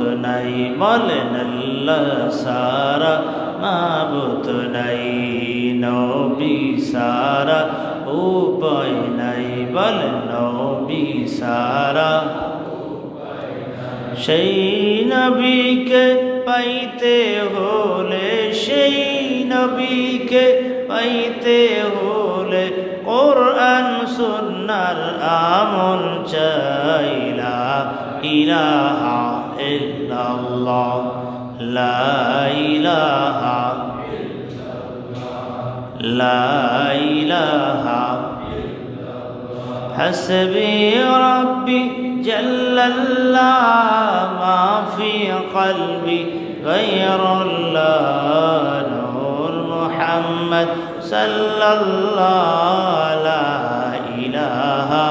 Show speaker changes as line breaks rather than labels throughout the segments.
নাই বলেন আল্লাহ সারা মাবুদ নাই নবী সারা উপায় নাই বলেন নবী সারা সেই নবীকে পাইতে হলে সেই নবীকে পাইতে হলে কোরআন সুন্নাহর আমল চাই লা ইলাহা ইল্লাল্লাহ লা ইলাহা লা ইলাহা হাসবি রাব্বি জাল্লাল্লাহ মা ফি কলবি গায়রুল্লাহ নূর মুহাম্মদ সাল্লাল্লাহ লা ইলাহা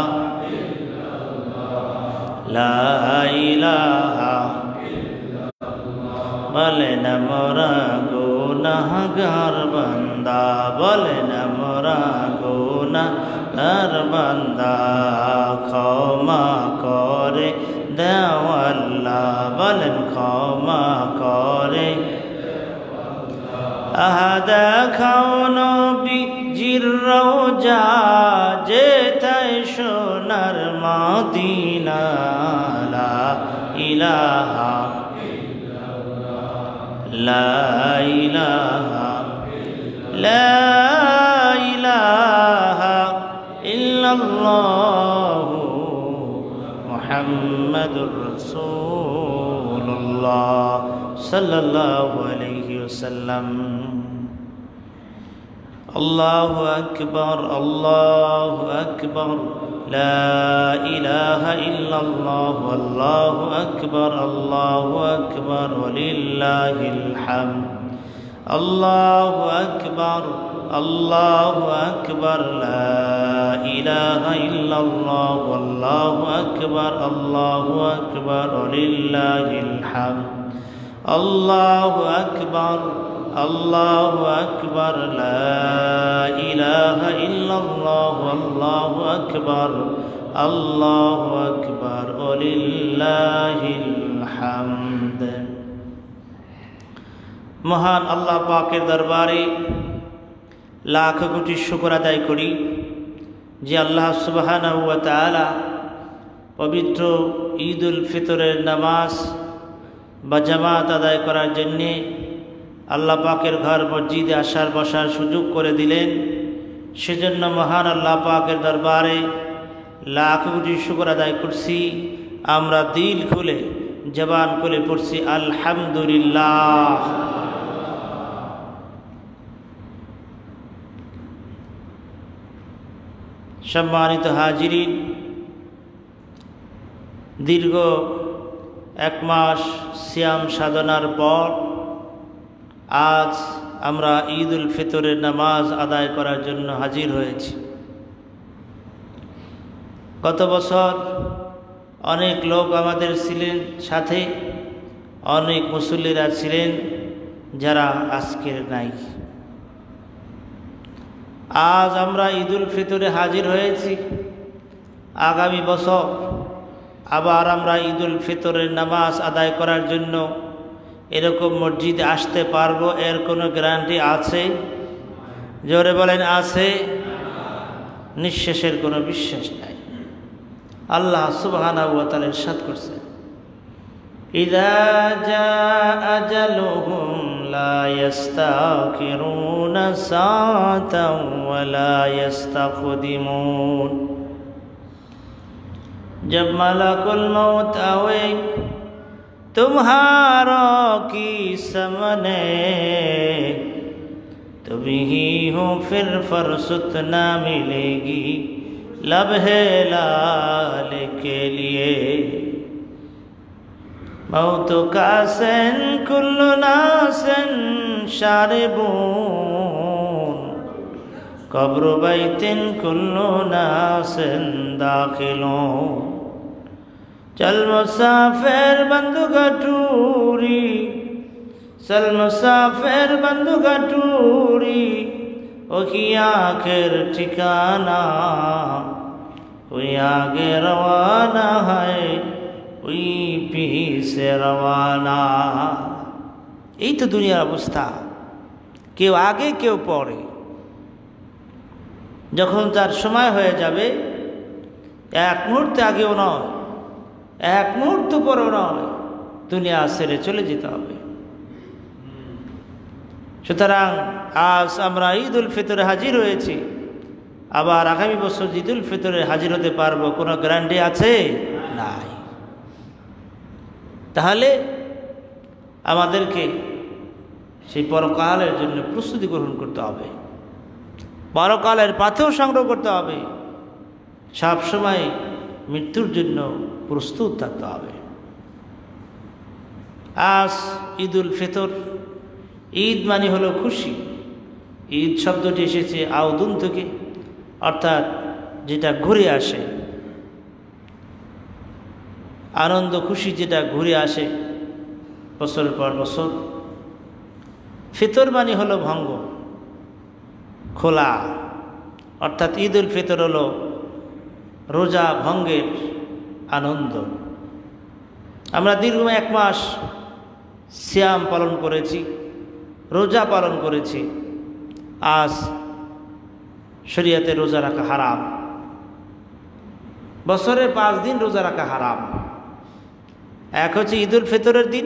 লা ইলাহা বলেন মোরা গুনাহগার বান্দা বলেন মোরা গুনাহগার বান্দা ক্ষমা করে দাও আল্লাহ বলেন ক্ষমা করে দেখাও নবীজির রওজা যেথায় সোনার মদিনা লা ইলাহা লা ইলাহা লা ইলাহা ইল্লাল্লাহ মুহাম্মাদুর রাসূলুল্লাহ সাল্লাল্লাহু আলাইহি ওয়াসাল্লাম আল্লাহু আকবার আল্লাহু আকবার লা ইলাহা ইল্লাল্লাহ আল্লাহু আকবার ওয়ালিল্লাহিল হামদ আল্লাহু আকবার লা ইলাহা ইল্লাল্লাহ আল্লাহু আকবার ওয়ালিল্লাহিল হামদ আল্লাহু আকবার লা ইলাহা ইল্লাল্লাহ আল্লাহু আকবার ওয়ালিল্লাহিল হামদ। মহান আল্লাহ পাকের দরবারে লাখ কোটি শুকর আদায় করি যে আল্লাহ সুবহানাহু ওয়া তাআলা পবিত্র ঈদুল ফিতরের নামাজ বা জামাত আদায় করার জন্যে আল্লাহ পাকের ঘর মসজিদে আসার বসার সুযোগ করে দিলেন। সেজন্য মহান আল্লাহ পাকের দরবারে লাখ কোটি শুকর আদায় করছি। আমরা দিল খুলে জবান খুলে পড়ছি আলহামদুলিল্লাহ। সম্মানিত হাজিরিন, দীর্ঘ এক মাস সিয়াম সাধনার পর আজ আমরা ঈদুল ফিতরের নামাজ আদায় করার জন্য হাজির হয়েছি। গত বছর অনেক লোক আমাদের ছিলেন সাথে, অনেক মুসল্লিরা ছিলেন যারা আজকের নাই। আজ আমরা ঈদুল ফিতরে হাজির হয়েছি। আগামী বছর আবার আমরা ঈদুল ফিতরের নামাজ আদায় করার জন্য এরকম মসজিদে আসতে পারবো, এর কোনো গ্যারান্টি আছে? জোরে বলেন আছে? নিঃশেষের কোনো বিশ্বাস নাই। আল্লাহ সুবহানাহু ওয়া তাআলা ইরশাদ করছেন, ইযা জাআ আজালুহুম লা ইস্তাখিরুনা সাআতাও ওয়া লা ইস্তাকদিমুন। जब मलकुल मौत आवे तुम्हारों की सामने, तुम ही हो फिर फुर्सत न मिलेगी लम्हे लाल के लिए। मौत का सन कुल्लु नासन शारिबून, कब्र बैतिन कुल्लु नासन दाखिलून। चल मुसाफिर बंधु गटूरी, चल मुसाफिर बंधु गटूरी, वही आखिर ठिकाना, वही आगे रवाना है ওই পিছে রওয়ানা। এই তো দুনিয়ার অবস্থা, কেউ আগে কেউ পরে। যখন তার সময় হয়ে যাবে, এক মুহূর্তে আগেও নয়, এক মুহূর্ত পরেও নয়, দুনিয়া ছেড়ে চলে যেতে হবে। সুতরাং আজ আমরা ঈদ উল ফিতরে হাজির হয়েছি, আবার আগামী বছর ঈদ উল ফিতরে হাজির হতে পারবো কোনো গ্যারান্টি আছে? নাই। তাহলে আমাদেরকে সেই পরকালের জন্য প্রস্তুতি গ্রহণ করতে হবে, পরকালের পাথেও সংগ্রহ করতে হবে, সবসময় মৃত্যুর জন্য প্রস্তুত থাকতে হবে। আজ ঈদ উল ফিতর, ঈদ মানে হলো খুশি। ঈদ শব্দটি এসেছে আউদুন থেকে, অর্থাৎ যেটা ঘুরে আসে, আনন্দ খুশি যেটা ঘুরে আসে বছরের পর বছর। ফিতর মানে হলো ভঙ্গ, খোলা, অর্থাৎ ঈদ উল ফিতর হলো রোজা ভঙ্গের আনন্দ। আমরা দীর্ঘ 1 মাস সিয়াম পালন করেছি, রোজা পালন করেছি। আজ শরীয়তে রোজা রাখা হারাম, বছরে 5 দিন রোজা রাখা হারাম। এক হচ্ছে ঈদ উল ফিতরের দিন,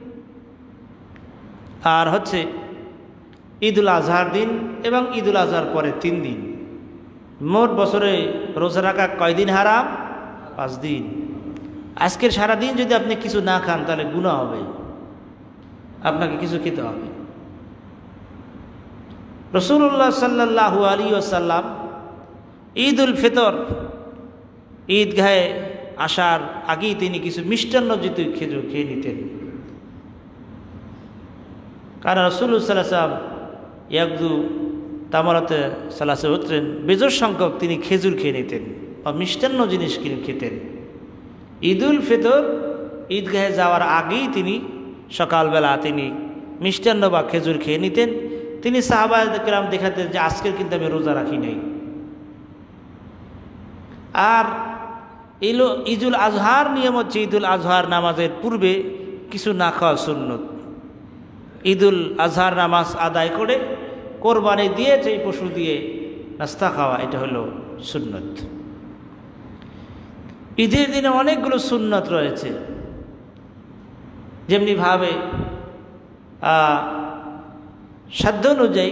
আর হচ্ছে ঈদ উল আজহার দিন, এবং ঈদ উল আজহার পরে 3 দিন। মোট বছরে রোজা রাখা কয় দিন হারাম? 5 দিন। আজকের সারাদিন যদি আপনি কিছু না খান তাহলে গুনাহ হবে, আপনাকে কিছু খেতে হবে। রাসূলুল্লাহ সাল্লাল্লাহু আলাইহি ওয়াসাল্লাম ঈদ উল ফিতর, ঈদগাহে আসার আগেই তিনি কিছু মিষ্টান্ন জিত খেজুর খেয়ে নিতেন। কারণ রাসূলুল্লাহ সাল্লাল্লাহু আলাইহি ওয়াসাল্লাম ইয়াকদু তামারাতে সালাসে হতেন, বেজোর সংখ্যক তিনি খেজুর খেয়ে নিতেন বা মিষ্টান্ন জিনিস কিনে খেতেন। ঈদ উল ফিতর ঈদগাহে যাওয়ার আগেই তিনি সকালবেলা তিনি মিষ্টান্ন বা খেজুর খেয়ে নিতেন। তিনি সাহাবায়ে কেরাম দেখাতেন যে আজকের কিন্তু আমি রোজা রাখি নাই। আর ঈদুল আজহার নিয়ম হচ্ছে ঈদুল আজহার নামাজের পূর্বে কিছু না খাওয়া সুন্নত। ঈদুল আজহার নামাজ আদায় করে কোরবানি দিয়ে সেই পশু দিয়ে নাস্তা খাওয়া, এটা হলো সুন্নত। ঈদের দিনে অনেকগুলো সুন্নত রয়েছে, যেমনিভাবে সাধ্য অনুযায়ী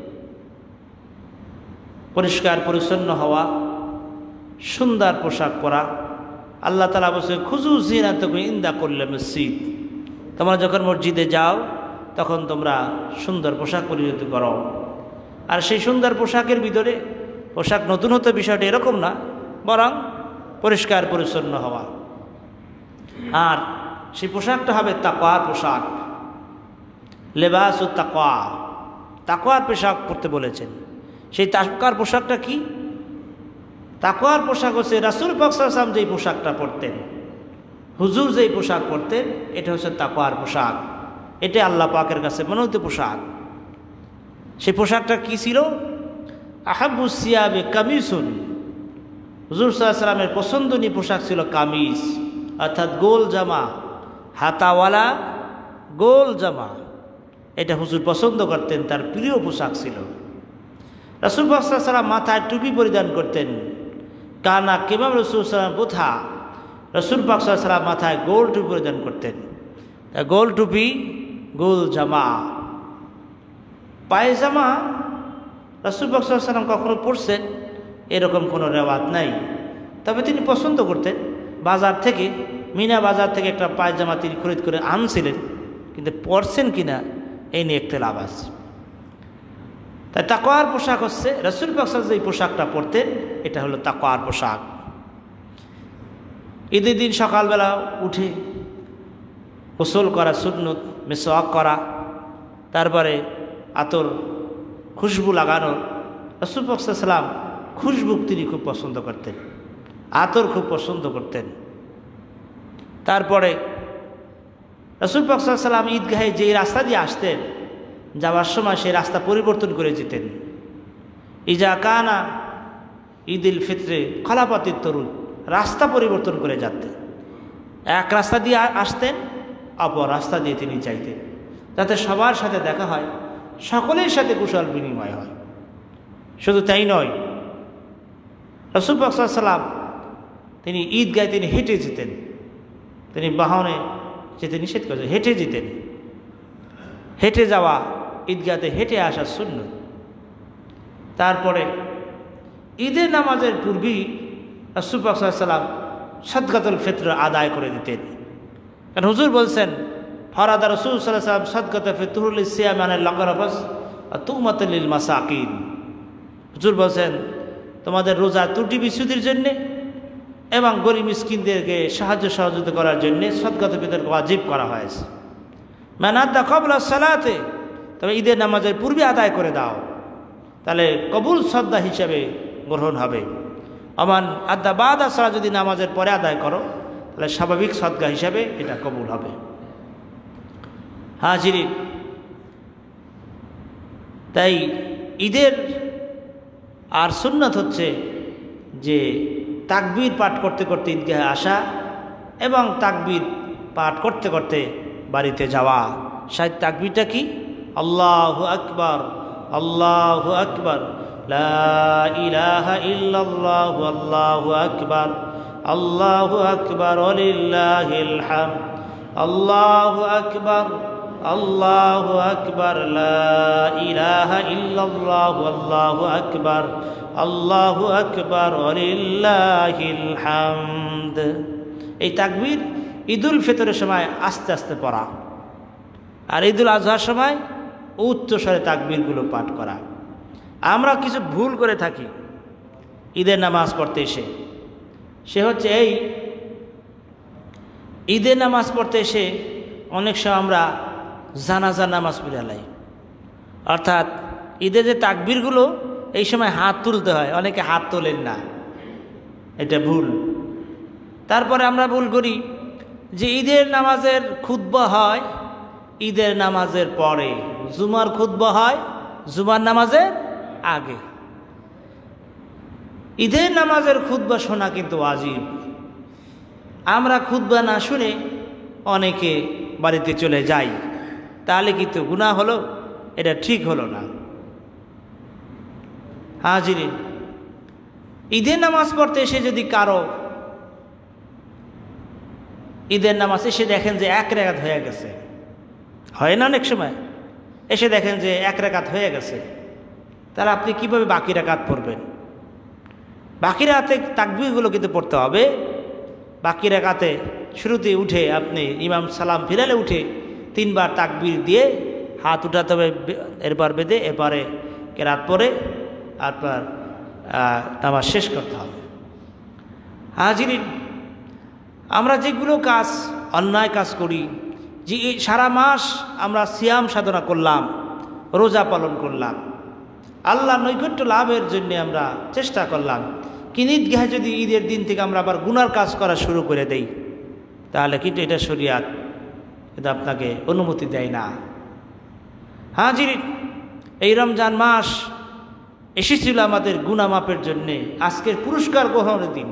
পরিষ্কার পরিচ্ছন্ন হওয়া, সুন্দর পোশাক পরা। আল্লাহ তাআলা বলছে খুজু জিনাতাকুম ইনদা কুল্লি মসজিদ, তোমরা যখন মসজিদে যাও তখন তোমরা সুন্দর পোশাক পরিহিত করো। আর সেই সুন্দর পোশাকের ভিতরে পোশাক নতুন হতে বিষয়টা এরকম না, বরং পরিষ্কার পরিচ্ছন্ন হওয়া। আর সেই পোশাকটা হবে তাকওয়ার পোশাক, লেবাসুত তাকওয়া, তাকওয়ার পোশাক পরতে বলেছেন। সেই তাকওয়ার পোশাকটা কি? তাকওয়ার পোশাক হচ্ছে রাসূল পাক সাল্লাল্লাহু আলাইহি ওয়াসাল্লাম যেই পোশাকটা পরতেন, হুজুর যেই পোশাক পরতেন, এটা হচ্ছে তাকওয়ার পোশাক। এটা আল্লাহ পাকের কাছে মনোনীত পোশাক। সেই পোশাকটা কি ছিল? আহাব্বুস সিয়াবে কামিসুন, হুজুর সাল্লাল্লাহু আলাইহি ওয়াসাল্লামের পছন্দনীয় পোশাক ছিল কামিজ, অর্থাৎ গোল জামা, হাতাওয়ালা গোল জামা। এটা হুজুর পছন্দ করতেন, তার প্রিয় পোশাক ছিল। রাসূল পাক সাল্লাল্লাহু আলাইহি ওয়াসাল্লাম মাথায় টুপি পরিধান করতেন, কানা কিমাম রাসূল সাল্লাল্লাহু আলাইহি ওয়াসাল্লাম বুথা, রাসূল পাক সাল্লাল্লাহু আলাইহি ওয়াসাল্লাম মাথায় গোল টুপি পরিধান করতেন। গোল টুপি, গোল জামা। পায়জামা রাসূল পাক সাল্লাল্লাহু আলাইহি ওয়াসাল্লাম কখনো পরছেন এরকম কোনো রেওয়াজ নাই, তবে তিনি পছন্দ করতেন। বাজার থেকে, মিনা বাজার থেকে একটা পায়জামা তিনি খরিদ করে আনছিলেন, কিন্তু পরছেন কিনা এই নিয়ে ইখতিলাফ আছে। তাই তাকওয়ার পোশাক হচ্ছে রাসূল পাক সাল্লাল্লাহু আলাইহি ওয়াসাল্লাম যে পোশাকটা পরতেন, এটা হলো তাকওয়ার পোশাক। ঈদের দিন সকালবেলা উঠে গোসল করা সুন্নত, মিসওয়াক করা, তারপরে আতর খুশবু লাগানো। রাসূল পাক সাল্লাল্লাহু আলাইহি ওয়াসাল্লাম খুশবু তিনি খুব পছন্দ করতেন, আতর খুব পছন্দ করতেন। তারপরে রাসূল পাক সাল্লাল্লাহু আলাইহি ওয়াসাল্লাম ঈদগাহে যেই রাস্তা দিয়ে আসতেন, যাওয়ার সময় সেই রাস্তা পরিবর্তন করে যেতেন। ইজা কানা ঈদুল ফিতরে খলাফাতিত তরুণ, রাস্তা পরিবর্তন করে যেতেন। এক রাস্তা দিয়ে আসতেন, অপর রাস্তা দিয়ে তিনি যাইতেন, যাতে সবার সাথে দেখা হয়, সকলের সাথে কুশল বিনিময় হয়। শুধু তাই নয়, রাসূল পাক সাল্লাল্লাহু আলাইহি ওয়াসাল্লাম তিনি ঈদগাহে তিনি হেঁটে যেতেন, তিনি বাহনে যেতে নিষেধ করেছেন, হেঁটে যেতেন। হেঁটে যাওয়া, ঈদগাহতে হেঁটে আসা সুন্নত। তারপরে ঈদের নামাজের পূর্বেই রাসূল পাক সাল্লাল্লাহু আলাইহি ওয়াসাল্লাম সাদকাতুল ফিতর আদায় করে দিতেন। কারণ হুজুর বলছেন, ফারাদা রাসূল সাল্লাল্লাহু আলাইহি ওয়াসাল্লাম সাদকাতুল ফিতর লিসিয়াম আনিল লাগরাবাস ওয়া তুমাতুল লিল মাসাকিন। হুজুর বলছেন, তোমাদের রোজা ত্রুটি বিচ্যুতির জন্যে এবং গরিব মিসকিনদেরকে সাহায্য সহযোগিতা করার জন্যে সাদকাতুল ফিতর ওয়াজিব করা হয়েছে। মান আদ্দা ক্বাবলা সালাতে, তবে ঈদের নামাজের পূর্বে আদায় করে দাও, তাহলে কবুল সদ্দা হিসাবে গ্রহণ হবে। আমান আদ্দা বাদা সালাত, যদি নামাজের পরে আদায় করো তাহলে স্বাভাবিক সদকা হিসাবে এটা কবুল হবে। হাজিরিন, তাই ঈদের আর সুন্নাত হচ্ছে যে তাকবীর পাঠ করতে করতে ঈদগাহে আসা এবং তাকবীর পাঠ করতে করতে বাড়িতে যাওয়া। শায়দ তাকবীরটা কি? আল্লাহু আকবার, আল্লাহু আকবার, লা ইলাহা ইল্লাল্লাহু, আল্লাহু আকবার, আল্লাহু আকবার, ওয়ালিল্লাহিল হামদ, আল্লাহু আকবার, আল্লাহু আকবার, লা ইলাহা ইল্লাল্লাহু, আল্লাহু আকবার, আল্লাহু আকবার, ওয়ালিল্লাহিল হামদ। এই তাকবীর ঈদুল ফিতরের সময় আস্তে আস্তে পড়া, আর ঈদুল আজহার সময় উচ্চস্বরে তাকবীরগুলো পাঠ করা। আমরা কিছু ভুল করে থাকি ঈদের নামাজ পড়তে এসে। সে হচ্ছে এই ঈদের নামাজ পড়তে এসে অনেক সময় আমরা জানাজার নামাজ পড়ে আলাই, অর্থাৎ ঈদের যে তাকবীরগুলো এই সময় হাত তুলতে হয়, অনেকে হাত তোলেন না, এটা ভুল। তারপরে আমরা ভুল করি যে ঈদের নামাজের খুতবা হয় ঈদের নামাজের পরে, জুমার খুতবা হয় জুমার নামাজের আগে। ঈদের নামাজের খুতবা শোনা কিন্তু ওয়াজিব। আমরা খুতবা না শুনে অনেকে বাড়িতে চলে যাই, তাহলে কিন্তু গুনাহ হলো, এটা ঠিক হলো না। হাজিরিন, ঈদের নামাজ পড়তে এসে যদি কারো ঈদের নামাজ এসে দেখেন যে এক রাকাত হয়ে গেছে, হয় না অনেক সময়, এসে দেখেন যে এক রাকাত হয়ে গেছে, তাহলে আপনি কিভাবে বাকি রাকাত পড়বেন? বাকি রাতে তাকবীরগুলো কিন্তু পড়তে হবে। বাকি রাকাতে শুরুতে উঠে আপনি ইমাম সালাম ফিরালে উঠে 3 বার তাকবীর দিয়ে হাত উঠাতে হবে, এরপর বেঁধে এরপরে কেরাত পড়ে আপনার নামাজ শেষ করতে হবে। হাজিরিন, আমরা যেগুলো কাজ অন্যায় কাজ করি, যে সারা মাস আমরা সিয়াম সাধনা করলাম, রোজা পালন করলাম, আল্লাহ নৈকট্য লাভের জন্য আমরা চেষ্টা করলাম, কিন্তু ঈদগাহে যদি ঈদের দিন থেকে আমরা আবার গুনার কাজ করা শুরু করে দেই, তাহলে কিন্তু এটা শরিয়াত এটা আপনাকে অনুমতি দেয় না। হাজিরিন, এই রমজান মাস এসেছিল আমাদের গুনাহ মাপের জন্যে, আজকের পুরস্কার গ্রহণের দিন।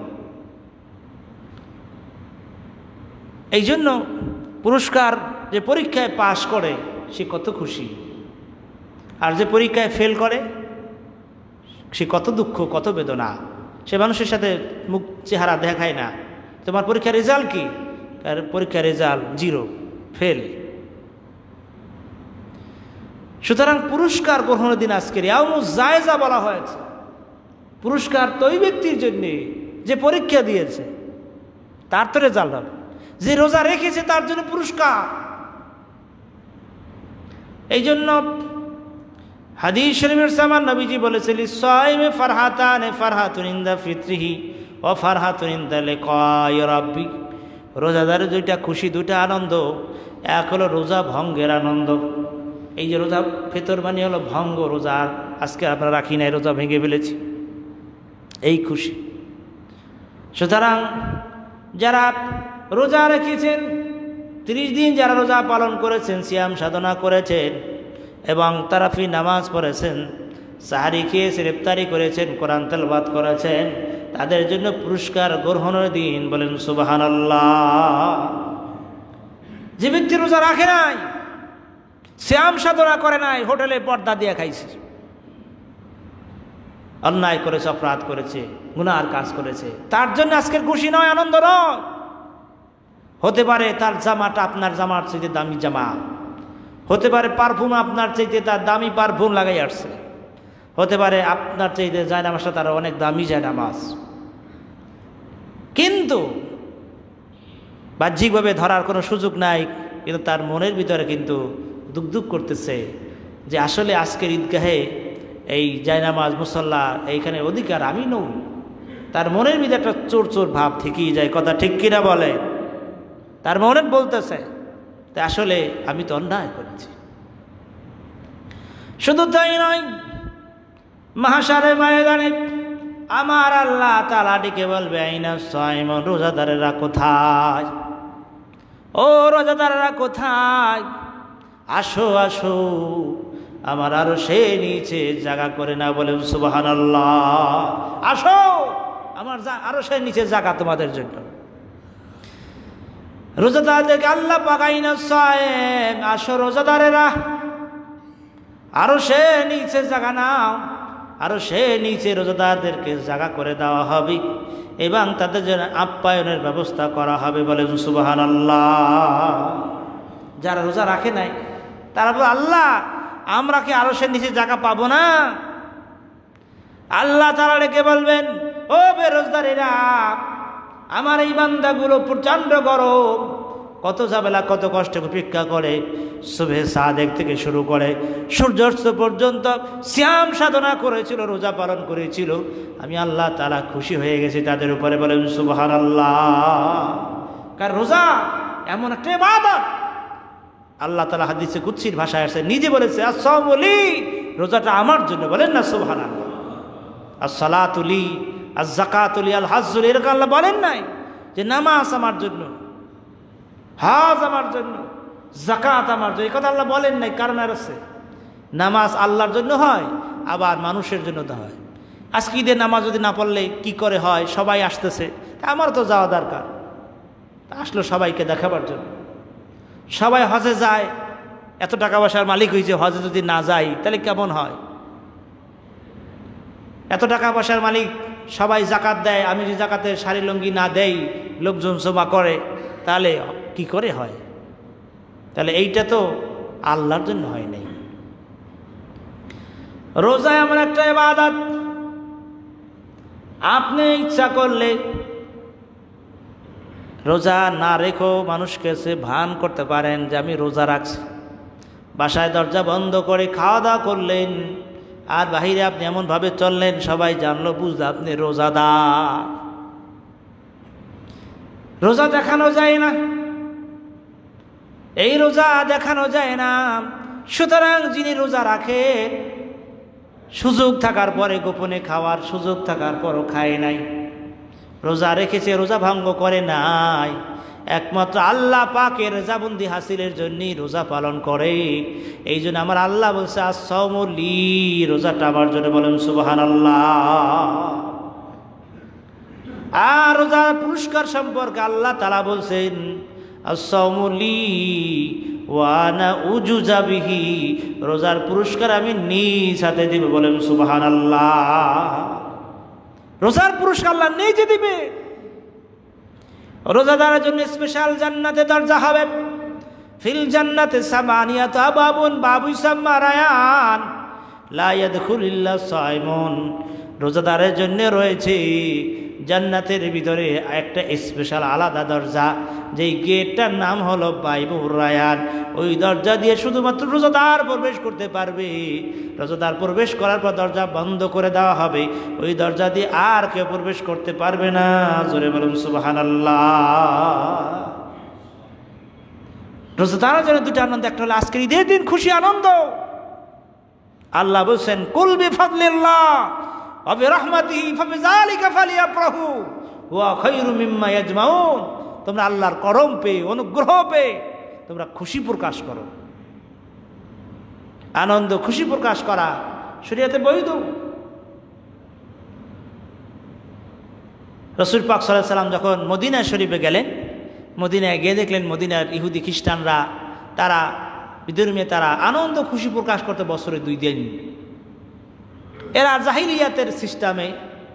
এই জন্য পুরস্কার যে পরীক্ষায় পাশ করে সে কত খুশি, আর যে পরীক্ষায় ফেল করে সে কত দুঃখ, কত বেদনা। সে মানুষের সাথে মুখ চেহারা দেখায় না, তোমার পরীক্ষার রেজাল্ট কি? পরীক্ষার রেজাল্ট 0, ফেল। সুতরাং পুরস্কার গ্রহণের দিন আজকের ইয়াউমুজ জায়েজা বলা হয়েছে। পুরস্কার তো ওই ব্যক্তির জন্যে যে পরীক্ষা দিয়েছে, তার তো রেজাল্ট হবে। যে রোজা রেখেছে তার জন্য পুরস্কার। এই জন্য হাদিস শরীফের সামান নবীজি বলেছেন, সাইমে ফারহাতানে, ফারহাতুন ইনদা ফিত্রিহি ওয়া ফারহাতুন ইনদা লিকাই রাব্বি। রোজাদারের 2টা খুশি, 2টা আনন্দ। এক হলো রোজা ভঙ্গের আনন্দ। এই যে রোজা ফিতর মানে হলো ভঙ্গ, রোজা আজকে আমরা রাখি নাই, রোজা ভেঙে ফেলেছি, এই খুশি। সুতরাং যারা রোজা রেখেছেন, 30 দিন যারা রোজা পালন করেছেন, সিয়াম সাধনা করেছেন এবং তারাফি নামাজ পড়েছেন, সাহারি খেয়েছেন, ইফতারি করেছেন, কোরআন তেলাওয়াত করেছেন, তাদের জন্য পুরস্কার গ্রহণের দিন। বলেন সুবহানাল্লাহ। যে ব্যক্তি রোজা রাখে নাই, শ্যাম সাধনা করে নাই, হোটেলে পর্দা দিয়ে খাইছে, অন্যায় করেছে, অপরাধ করেছে, গুনার কাজ করেছে, তার জন্য আজকের খুশি নয়, আনন্দ নয়। হতে পারে তার জামাটা আপনার জামার চাইতে দামি জামা, হতে পারে পারফিউম আপনার চাইতে তার দামি পারফিউম লাগাই আসছে, হতে পারে আপনার চাইতে জায়নামাজটা তার অনেক দামি জায়নামাজ, কিন্তু বাহ্যিকভাবে ধরার কোনো সুযোগ নাই, কিন্তু তার মনের ভিতরে কিন্তু দুঃখ দুঃখ করতেছে যে আসলে আজকের ঈদগাহে এই জায়নামাজ মুসল্লা এইখানে অধিকার আমি নই। তার মনের ভিতরে একটা চোর চোর ভাব থেকেই যায়। কথা ঠিক কিনা বলে? তার মনে বলতেছে তা আসলে আমি তো অন্যায় করেছি। শুধু তাই নয়, মাহশারে ময়দানে আমার আল্লাহ তাআলা ডেকে বলবে, আইনা সাইমন, রোজাদারেরা কোথায়? ও রোজাদারেরা কোথায়? আসো আসো, আমার আরো সে নিচে জায়গা করে না। বলে সুবহানাল্লাহ। আসো, আমার আরো সে নিচে জায়গা তোমাদের জন্য। রোজাদারদেরকে আল্লাহ পাক আইনা সাইম, আসো রোজাদারেরা, আরো সে নিচে জায়গা নাও, আরো সে নিচে রোজাদারদেরকে জায়গা করে দেওয়া হবে এবং তাদের জন্য আপ্যায়নের ব্যবস্থা করা হবে। বলে সুবহানাল্লাহ। যারা রোজা রাখে নাই তারা বলে, আল্লাহ আমরা কি আরো সে নিচে জায়গা পাবো না? আল্লাহ তাআলা ডেকে বলবেন, ও বেরোজদারেরা, আমার এই বান্দাগুলো প্রচণ্ড গরম, কত ঝামেলা কত কষ্ট উপেক্ষা করে সুবহে সাদেক থেকে শুরু করে সূর্যাস্ত পর্যন্ত শ্যাম সাধনা করেছিল, রোজা পালন করেছিল, আমি আল্লাহ তাআলা খুশি হয়ে গেছি তাদের উপরে। বলেন সুবহানাল্লাহ। কারণ রোজা এমন একটা ইবাদত, আল্লাহ তাআলা হাদিসে কুদসির ভাষায় আসে, নিজে বলেছে আস-সাওমু লি, রোজাটা আমার জন্য। বলেন না সুবহানাল্লাহ। আস-সালাতু লি, আজ-যাকাতু লি, আল-হাজ্জু লি, এরকম আল্লাহ বলেন নাই যে নামাজ আমার জন্য, হজ আমার জন্য, যাকাত আমার জন্য, এই কথা আল্লাহ বলেন নাই। কারণ আর আছে, নামাজ আল্লাহর জন্য হয়, আবার মানুষের জন্য তো হয়। আজকে ঈদের নামাজ যদি না পড়লে কি করে হয়? সবাই আসতেছে, আমার তো যাওয়া দরকার, আসলো সবাইকে দেখাবার জন্য। সবাই হজে যায়, এত টাকা পয়সার মালিক হয়েছে, হজে যদি না যাই তাহলে কেমন হয়? এত টাকা পয়সার মালিক, সবাই জাকাত দেয়, আমি যদি জাকাতের শাড়ি লুঙ্গি না দেই, লোকজন জমা করে, তাহলে কি করে হয়? তাহলে এইটা তো আল্লাহর জন্য হয় নাই। রোজা এমন একটা ইবাদত, আপনি ইচ্ছা করলে রোজা না রেখো মানুষকে সে ভান করতে পারেন যে আমি রোজা রাখছি। বাসায় দরজা বন্ধ করে খাওয়া দাওয়া করলেন, আর বাহিরে আপনি এমনভাবে চললেন, সবাই জানলো বুঝলো আপনি রোজাদার। রোজা দেখানো যায় না, এই রোজা দেখানো যায় না। সুতরাং যিনি রোজা রাখেন, সুযোগ থাকার পরে গোপনে খাওয়ার সুযোগ থাকার পরও খায় নাই, রোজা রেখেছে, রোজা ভঙ্গ করে নাই, একমাত্র আল্লাহ পাকের রেজাবন্দি হাসিলের জন্যই রোজা পালন করে। এই জন্য আমার আল্লাহ বলছে আস-সাওমু লি, রোজাটা আমার জন্য। বলেন সুবহানাল্লাহ। আর রোজার পুরস্কার সম্পর্কে আল্লাহ তাআলা বলছেন আস-সাওমু লি ওয়া আনা উজুজা বিহি, রোজার পুরস্কার আমি নিজ হাতে দিব। বলেন সুবহানাল্লাহ। রোজার পুরস্কার আল্লাহ নিজে দিবে। রোজাদারের জন্য স্পেশাল জান্নাতে দরজা হবে। ফিল জান্নাতে সামানিয়াতু আবাবুন, বাবু ইউসাম্মা রায়ান, লা ইয়াদখুলু ইল্লা সাইমুন, রোজাদারের জন্য রয়েছে জান্নাতের ভিতরে একটা স্পেশাল আলাদা দরজা, যেই গেটটার নাম হলো বাইবুর রায়ান। ওই দরজা দিয়ে শুধুমাত্র রোজাদার প্রবেশ করতে পারবে। রোজাদার প্রবেশ করার পর দরজা বন্ধ করে দেওয়া হবে, ওই দরজা দিয়ে আর কেউ প্রবেশ করতে পারবে না। জোরে বলুন সুবহানাল্লাহ। রোজাদারের জন্য দুটো আনন্দ, একটা হলো আজকের ঈদের দিন খুশি আনন্দ। আল্লাহ বলছেন কুল বিফাদলিল্লাহ ওয়া বিরহমাতিহি ফাবিযালিকা ফালিয়াফরাহু ওয়া খায়রু মিম্মা ইয়াজমাউন, তোমরা আল্লাহর করম পেয়ে, অনুগ্রহ পেয়ে তোমরা খুশি প্রকাশ করো। আনন্দ খুশি প্রকাশ করা শরীয়তে বৈধ। রাসূল পাক সাল্লাল্লাহু আলাইহি ওয়াসাল্লাম যখন মদিনা শরীফে গেলেন, মদিনায় গিয়ে দেখলেন মদিনার ইহুদি খ্রিস্টানরা তারা বিধর্মী তারা আনন্দ খুশি প্রকাশ করতে বছরে 2 দিন। এরা জাহিলিয়াতের সিস্টেমে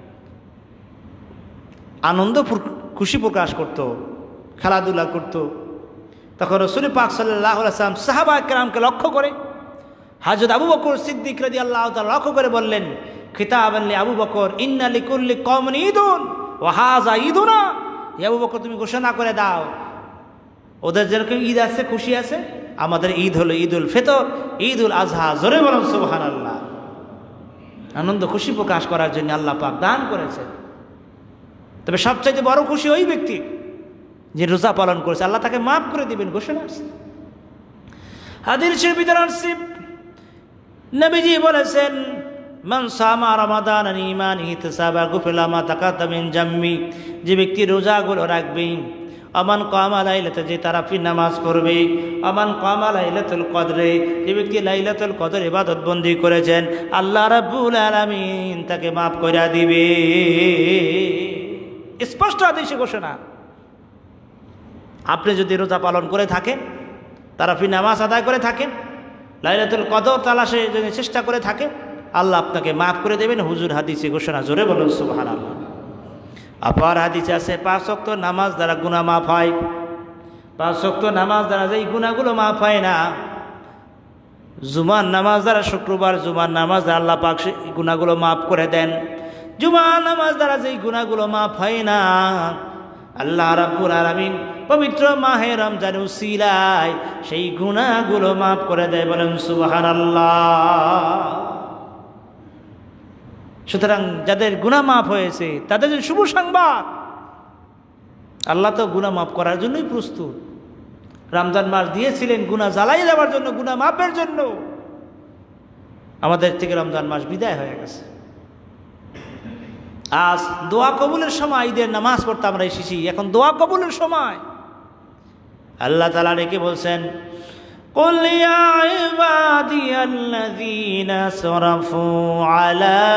আনন্দ খুশি প্রকাশ করত, খেলাধুলা করত। তখন রাসূল পাক সাল্লাল্লাহু আলাইহি ওয়াসাল্লাম সাহাবা কেরামকে লক্ষ্য করে হযরত আবু বকর সিদ্দিক রাদিয়াল্লাহু তাআলা লক্ষ্য করে বললেন, খিতাবান লি আবু বকর ইন্না লিকুল্লি কওমিন ঈদুন ওয়া হাযা ঈদুনা। আবু বকর তুমি ঘোষণা করে দাও, ওদের যেরকম ঈদ আছে খুশি আছে, আমাদের ঈদ হলো ঈদুল ফিতর, ঈদুল আজহা। জোরে বলুন সুবহানাল্লাহ। আনন্দ খুশি প্রকাশ করার জন্য আল্লাহ পাক দান করেছেন। তবে সবচাইতে বড় খুশি ওই ব্যক্তি যে রোজা পালন করেছে, আল্লাহ তাকে মাফ করে দিবেন ঘোষণা আছে। হাদিসের ভিতরে আছে নবীজি বলেছেন, মান সামা রমাদান ঈমানান ইহতিসাবা গুফিরা মা তাকাদ্দামা মিন জামবি। যে ব্যক্তি রোজাগুলো রাখবে, আমান কামা লাইলাতে, যে তারাফি নামাজ পড়বে, আমান কামা লাইলাতুল কদরে, যে ব্যক্তি লাইলাতুল কদর ইবাদত বন্দি করেছেন, আল্লাহ রাব্বুল আলামিন তাকে মাফ করে দিবে। স্পষ্ট আদেশে ঘোষণা। আপনি যদি রোজা পালন করে থাকেন, তারাফি নামাজ আদায় করে থাকেন, লাইলাতুল কদর তালাশে যদি চেষ্টা করে থাকেন, আল্লাহ আপনাকে মাফ করে দেবেন। হুজুর হাদিসে ঘোষণা। জোরে বলুন সুবহানাল্লাহ। আপার হাদিসে আছে 5 ওয়াক্ত নামাজ দ্বারা গুনাহ মাফ হয়। 5 ওয়াক্ত নামাজ দ্বারা যেই গুনাহগুলো মাফ হয় না, জুমার নামাজ দ্বারা, শুক্রবার জুমার নামাজ দ্বারা আল্লাহ পাক সেই গুনাহগুলো মাফ করে দেন। জুমার নামাজ দ্বারা যেই গুনাহগুলো মাফ হয় না, আল্লাহ রাব্বুল আলামিন পবিত্র মাহে রমজানের উসিলায় সেই গুনাহগুলো মাফ করে দেয়। বলেন সুবহানাল্লাহ। সুতরাং যাদের গুনাহ মাফ হয়েছে তাদের জন্য শুভ সংবাদ। আল্লাহ তো গুনাহ মাফ করার জন্যই প্রস্তুত। রমজান মাস দিয়েছিলেন গুনাহ জ্বালাই দেওয়ার জন্য, গুনাহ মাফের জন্য। আমাদের থেকে রমজান মাস বিদায় হয়ে গেছে। আজ দোয়া কবুলের সময়, ঈদের নামাজ পড়তে আমরা এসেছি, এখন দোয়া কবুলের সময়। আল্লাহ তাআলা ডেকে বলছেন, কুল ইয়া ইবাদিয়াল্লাযীনা আসরাফু আলা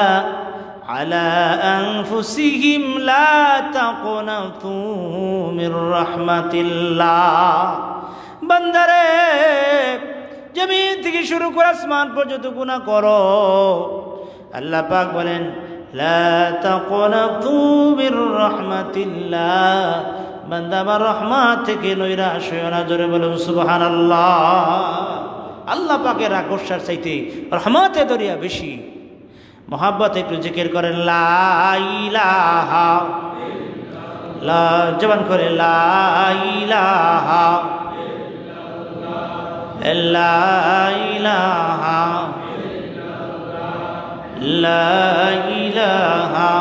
আনফুসিহিম লা তাকনাতু মির রাহমাতিল্লাহ। বান্দারে, জমিন থেকে শুরু করে আসমান পর্যন্ত গুনাহ করো, আল্লাহ পাক বলেন লা তাকনাতু মির রাহমাতিল্লাহ, বান্দা আমার রহমত থেকে নৈরাশ হইও না। জোরে বলুন সুবহানাল্লাহ। আল্লাহ পাকের আকর্ষার চাইতে রহমতে দরিয়া বেশি। মোহাব্বত একটু জিকির করেন, লা ইলাহা ইল্লাল্লাহ, জবান করে লা ইলাহা ইল্লাল্লাহ, লা ইলাহা ইল্লাল্লাহ, লা ইলাহা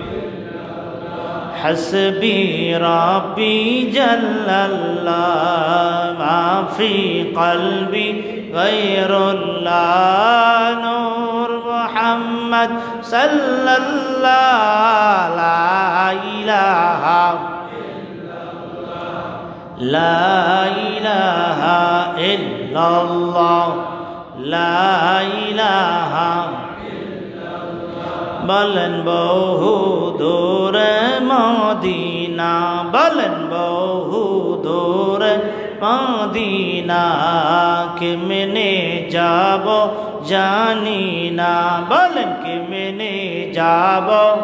حسبي ربي جل الله ما في قلبي غير الله نور محمد صلى الله لا إله إلا الله لا إله إلا الله لا إله বলেন বহু দূরে মদিনা, বলেন বহু দূরে মদিনা, কেমনে যাব জানি না, বলেন কেমনে যাব।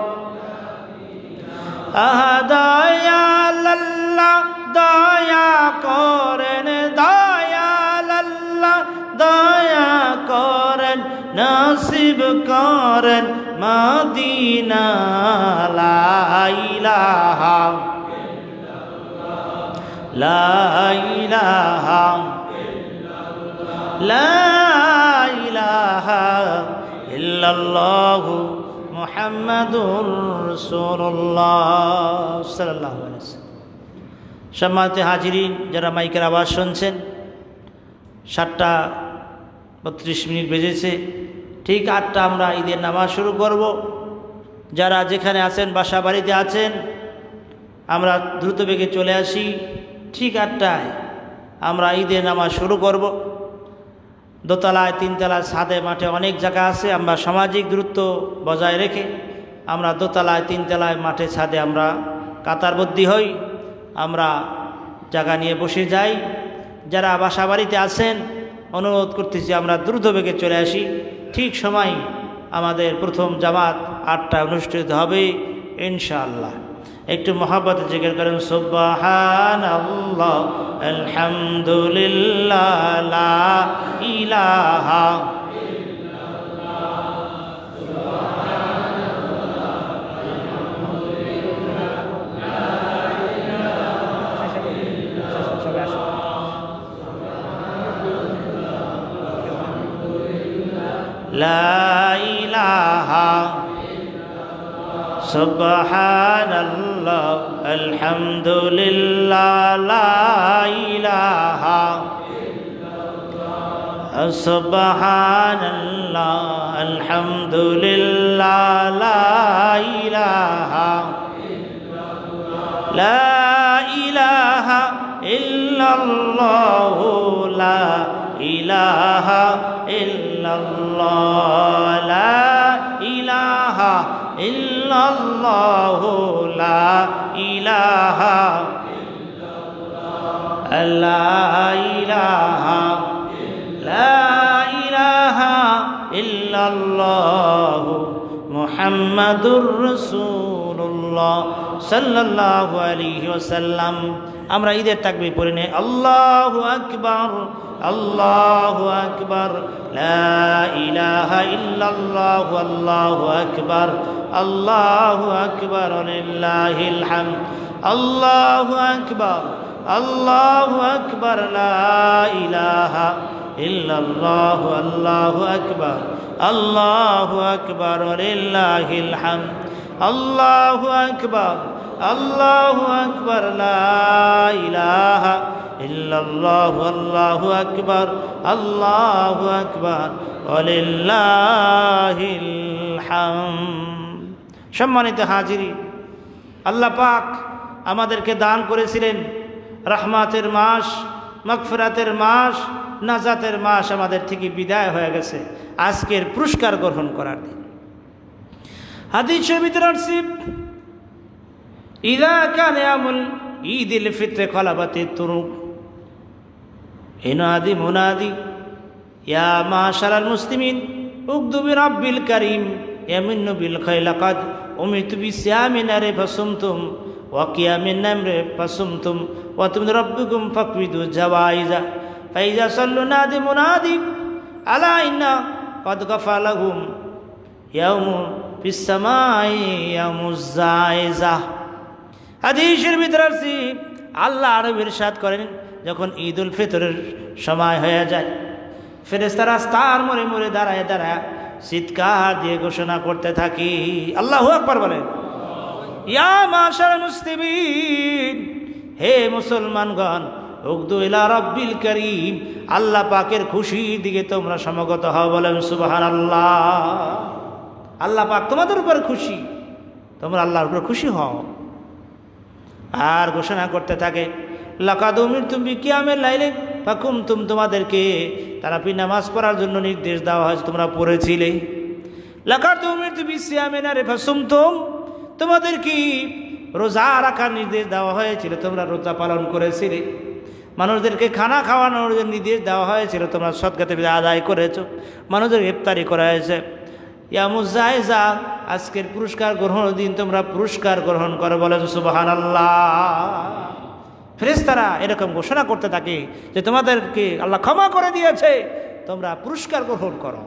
দয়াল আল্লাহ দয়া করেন, দয়াল আল্লাহ দয়া করেন, নসিব করেন মদিনা। লা ইলাহা ইল্লাল্লাহ, লা ইলাহা ইল্লাল্লাহ, লা ইলাহা ইল্লাল্লাহ মুহাম্মাদুর রাসূলুল্লাহ সাল্লাল্লাহু আলাইহি ওয়াসাল্লাম। সম্মানিত হাজিরিন, যারা মাইকের আওয়াজ শুনছেন, 7:32 বেজেছে। ঠিক 8টা আমরা ঈদের নামাজ শুরু করব। যারা যেখানে আছেন, বাসা বাড়িতে আছেন, আমরা দ্রুত বেগে চলে আসি। ঠিক 8টায় আমরা ঈদের নামাজ শুরু করব। দোতলায়, 3তলায়, ছাদে, মাঠে অনেক জায়গা আছে। আমরা সামাজিক দূরত্ব বজায় রেখে আমরা দোতলায় তিনতলায় মাঠে ছাদে আমরা কাতারবদ্ধ হই, আমরা জায়গা নিয়ে বসে যাই। যারা বাসা বাড়িতে আছেন অনুরোধ করতেছি আমরা দ্রুত বেগে চলে আসি। ঠিক সময় আমাদের প্রথম জামাত 8টায় অনুষ্ঠিত হবে ইনশাআল্লাহ। একটু মহব্বতে জিকির করেন সুবহানাল্লাহ আলহামদুলিল্লাহ লা ইলাহা লা ইলাহা সুবহানাল্লাহ আলহামদুলিল্লাহ লা ইলাহা সুবহানাল্লাহ আলহামদুলিল্লাহ লা ইলাহা লা ইলাহা ইল্লাল্লাহ লা ইলাহা ইল্লাল্লাহ লা ইলাহা ইল্লাল্লাহ লা ইলাহা লা ইলাহা লা ইলাহা ইল্লাল্লাহ মুহাম্মাদুর রাসূলুল্লাহ সাল্লাল্লাহু আলাইহি ওয়াসাল্লাম। আমরা ঈদের তাকবীর পড়ে নেই আল্লাহু আকবার আল্লাহু আকবার লা ইলাহা ইল্লাল্লাহু আল্লাহু আকবার আল্লাহু আকবার লিল্লাহিল হামদ আল্লাহু আকবার আল্লাহু আকবার লা ইলাহা ইল্লাল্লাহু আল্লাহু আকবার আল্লাহু আকবার লিল্লাহিল হামদ আল্লাহু আকবার আল্লাহু আকবার লা ইলাহা ইল্লাল্লাহু আল্লাহু আকবার আল্লাহু আকবার ওয়ালিল্লাহিল হামদ। সম্মানিত হাজিরিন, আল্লাহ পাক আমাদেরকে দান করেছিলেন রহমতের মাস, মাগফিরাতের মাস, নাজাতের মাস আমাদের থেকে বিদায় হয়ে গেছে। আজকের পুরস্কার গ্রহণ করার দিন। হাদিস শরীফের আসছে ইযা কানা ইয়ামুল ঈদুল ফিত্র খলাবাতিত তুরুক ইনাদি মুনাদি ইয়া মাশারাল মুসলিমিন উকদু বিরাব্বিল কারীম ইয়ামিন্নু বিল খায়র লাকাদ উমিরতু বিসিয়ামিন রে ফাসুমতুম ওয়া কিয়ামিন নামরে ফাসুমতুম ওয়া তুম রাব্বুকুম ফাকবিদু জাওয়াইজা ফাইজা সাল্লু নাদি মুনাদি আলা ইন্না ক্বাদ গাফা লাহুম ইয়াউমু ফিস সামাই ইয়ামুজ জাইজা। হাদিসের ভিতরে আছে আল্লাহ আরো ইরশাদ করেন, যখন ঈদুল ফিতরের সময় হয়ে যায় ফেরেশতারা রাস্তার মোড়ে মোড়ে দাঁড়ায় দাঁড়ায় চিৎকার দিয়ে ঘোষণা করতে থাকি, আল্লাহু আকবার বলেন, ইয়া মাশারাল মুসলিমিন, হে মুসলমানগণ, উকদু ইলা রাব্বিল কারীম, আল্লাহ পাকের খুশির দিকে তোমরা সমগত হও, বলেন সুবহানাল্লাহ। আল্লাহ পাক তোমাদের উপর খুশি, তোমরা আল্লাহর উপর খুশি হও। আর ঘোষণা করতে থাকে লাকাদ উমিরতুম বিকিয়ামিল লাইলি ফাকুমতুম, তোমাদেরকে তারাবি নামাজ পড়ার জন্য নির্দেশ দেওয়া হয়েছে, তোমরা পড়েছিলে। লাকাদ উমিরতু বিসিয়ামিন রে ফাসুমতুম, তোমাদেরকে রোজা রাখার নির্দেশ দেওয়া হয়েছিল, তোমরা রোজা পালন করেছিলে। মানুষদেরকে খানা খাওয়ানোর নির্দেশ দেওয়া হয়েছিল, তোমরা সদকাতে আদায় করেছো। মানুষদের ইফতারি করা হয়েছে। ইয়ামুজ জায়জা, আজকের পুরস্কার গ্রহণের দিন তোমরা পুরস্কার গ্রহণ করো, বলে সুবহানাল্লাহ। ফেরেশতারা এরকম ঘোষণা করতে থাকে যে তোমাদেরকে আল্লাহ ক্ষমা করে দিয়েছে, তোমরা পুরস্কার গ্রহণ করো।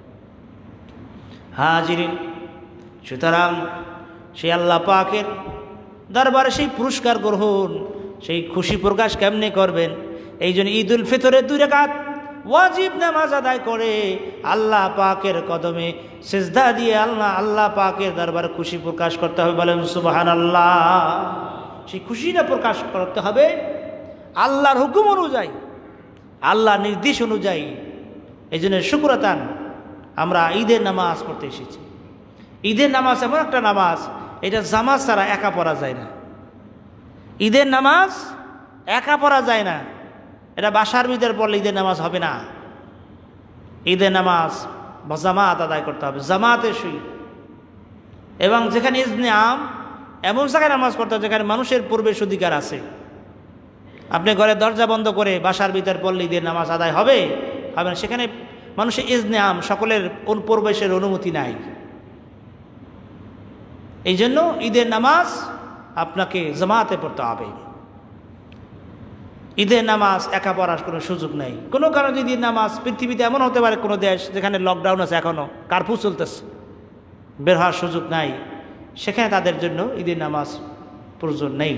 হাজিরিন, সুতরাং সেই আল্লাহ পাকের দরবারে সেই পুরস্কার গ্রহণ, সেই খুশি প্রকাশ কেমনে করবেন? এই জন্য ঈদুল ফিতরে 2 রাকাত ওয়াজিব নামাজ আদায় করে আল্লাহ পাকের কদমে সিজদা দিয়ে আল্লাহ পাকের দরবারে খুশি প্রকাশ করতে হবে, বলেন সুবহানাল্লাহ। সেই খুশিটা প্রকাশ করতে হবে আল্লাহর হুকুম অনুযায়ী, আল্লাহর নির্দেশ অনুযায়ী। এই জন্য শুকরাতান আমরা ঈদের নামাজ পড়তে এসেছি। ঈদের নামাজ এমন একটা নামাজ, এটা জামাত ছাড়া একা পড়া যায় না। ঈদের নামাজ একা পড়া যায় না, এটা বাসার ভিতরে পড়লে ঈদের নামাজ হবে না। ঈদের নামাজ জামাত আদায় করতে হবে, জামাতে শুই। এবং যেখানে ইজনে আম, এমন জায়গায় নামাজ পড়তে হবে যেখানে মানুষের প্রবেশ অধিকার আছে। আপনি ঘরে দরজা বন্ধ করে বাসার ভিতর পড়লে ঈদের নামাজ আদায় হবে হবে না, সেখানে মানুষের ইজনে আম, সকলের প্রবেশের অনুমতি নাই। এই জন্য ঈদের নামাজ আপনাকে জামাতে পড়তে হবে। ঈদের নামাজ একা পড়ার কোনো সুযোগ নেই। কোনো কারণে ঈদের নামাজ, পৃথিবীতে এমন হতে পারে কোনো দেশ যেখানে লকডাউন আছে, এখনও কারফিউ চলতেছে, বের হওয়ার সুযোগ নাই, সেখানে তাদের জন্য ঈদের নামাজ প্রয়োজন নেই।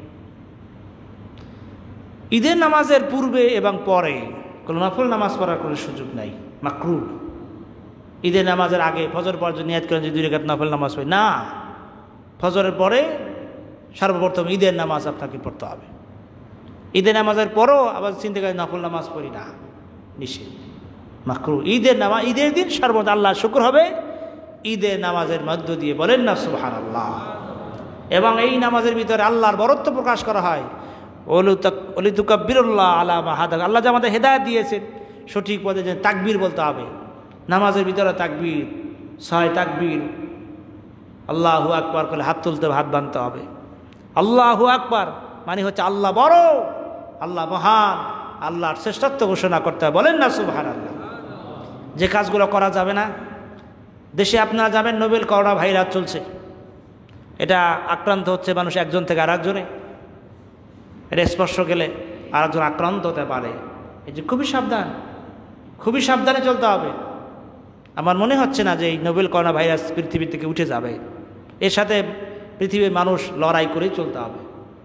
ঈদের নামাজের পূর্বে এবং পরে কোনো নফল নামাজ পড়ার কোনো সুযোগ নাই, মাকরু। ঈদের নামাজের আগে ফজর পর নিয়াত করেন যে 2 রাকাত নফল নামাজ পড়ি না, ফজরের পরে সর্বপ্রথম ঈদের নামাজ আপনাকে পড়তে হবে। ঈদের নামাজের পরও আবার চিন্তা করেন নফল নামাজ পড়ি না, নিষেধ, মাকরু। ঈদের নামাজ, ঈদের দিন সর্বদা আল্লাহ শুকর হবে ঈদের নামাজের মধ্য দিয়ে, বলেন না সুবহানাল্লাহ। এবং এই নামাজের ভিতরে আল্লাহর বরত্ব প্রকাশ করা হয়, ওলিতুকাব্বিরুল্লাহ আলা মা হাদাক, আল্লাহ যে আমাদের হেদায়েত দিয়েছেন সঠিক পথে যে তাকবীর বলতে হবে। নামাজের ভিতরে তাকবীর, 6 তাকবীর, আল্লাহু আকবার করে হাত তুলতে, হাত বাঁধতে হবে। আল্লাহু আকবার মানে হচ্ছে আল্লাহ বড়, আল্লাহ মহান, আল্লাহর শ্রেষ্ঠত্ব ঘোষণা করতে হবে, বলেন না সুবহানাল্লাহ। যে কাজগুলো করা যাবে না, দেশে আপনারা যাবেন নোবেল করোনা ভাইরাস চলছে, এটা আক্রান্ত হচ্ছে মানুষ একজন থেকে আরেকজনে, এটা স্পর্শ গেলে আরেকজন আক্রান্ত হতে পারে। এই যে খুবই সাবধান, খুবই সাবধানে চলতে হবে। আমার মনে হচ্ছে না যে এই নোবেল করোনা ভাইরাস পৃথিবী থেকে উঠে যাবে, এর সাথে পৃথিবীর মানুষ লড়াই করেই চলতে হবে।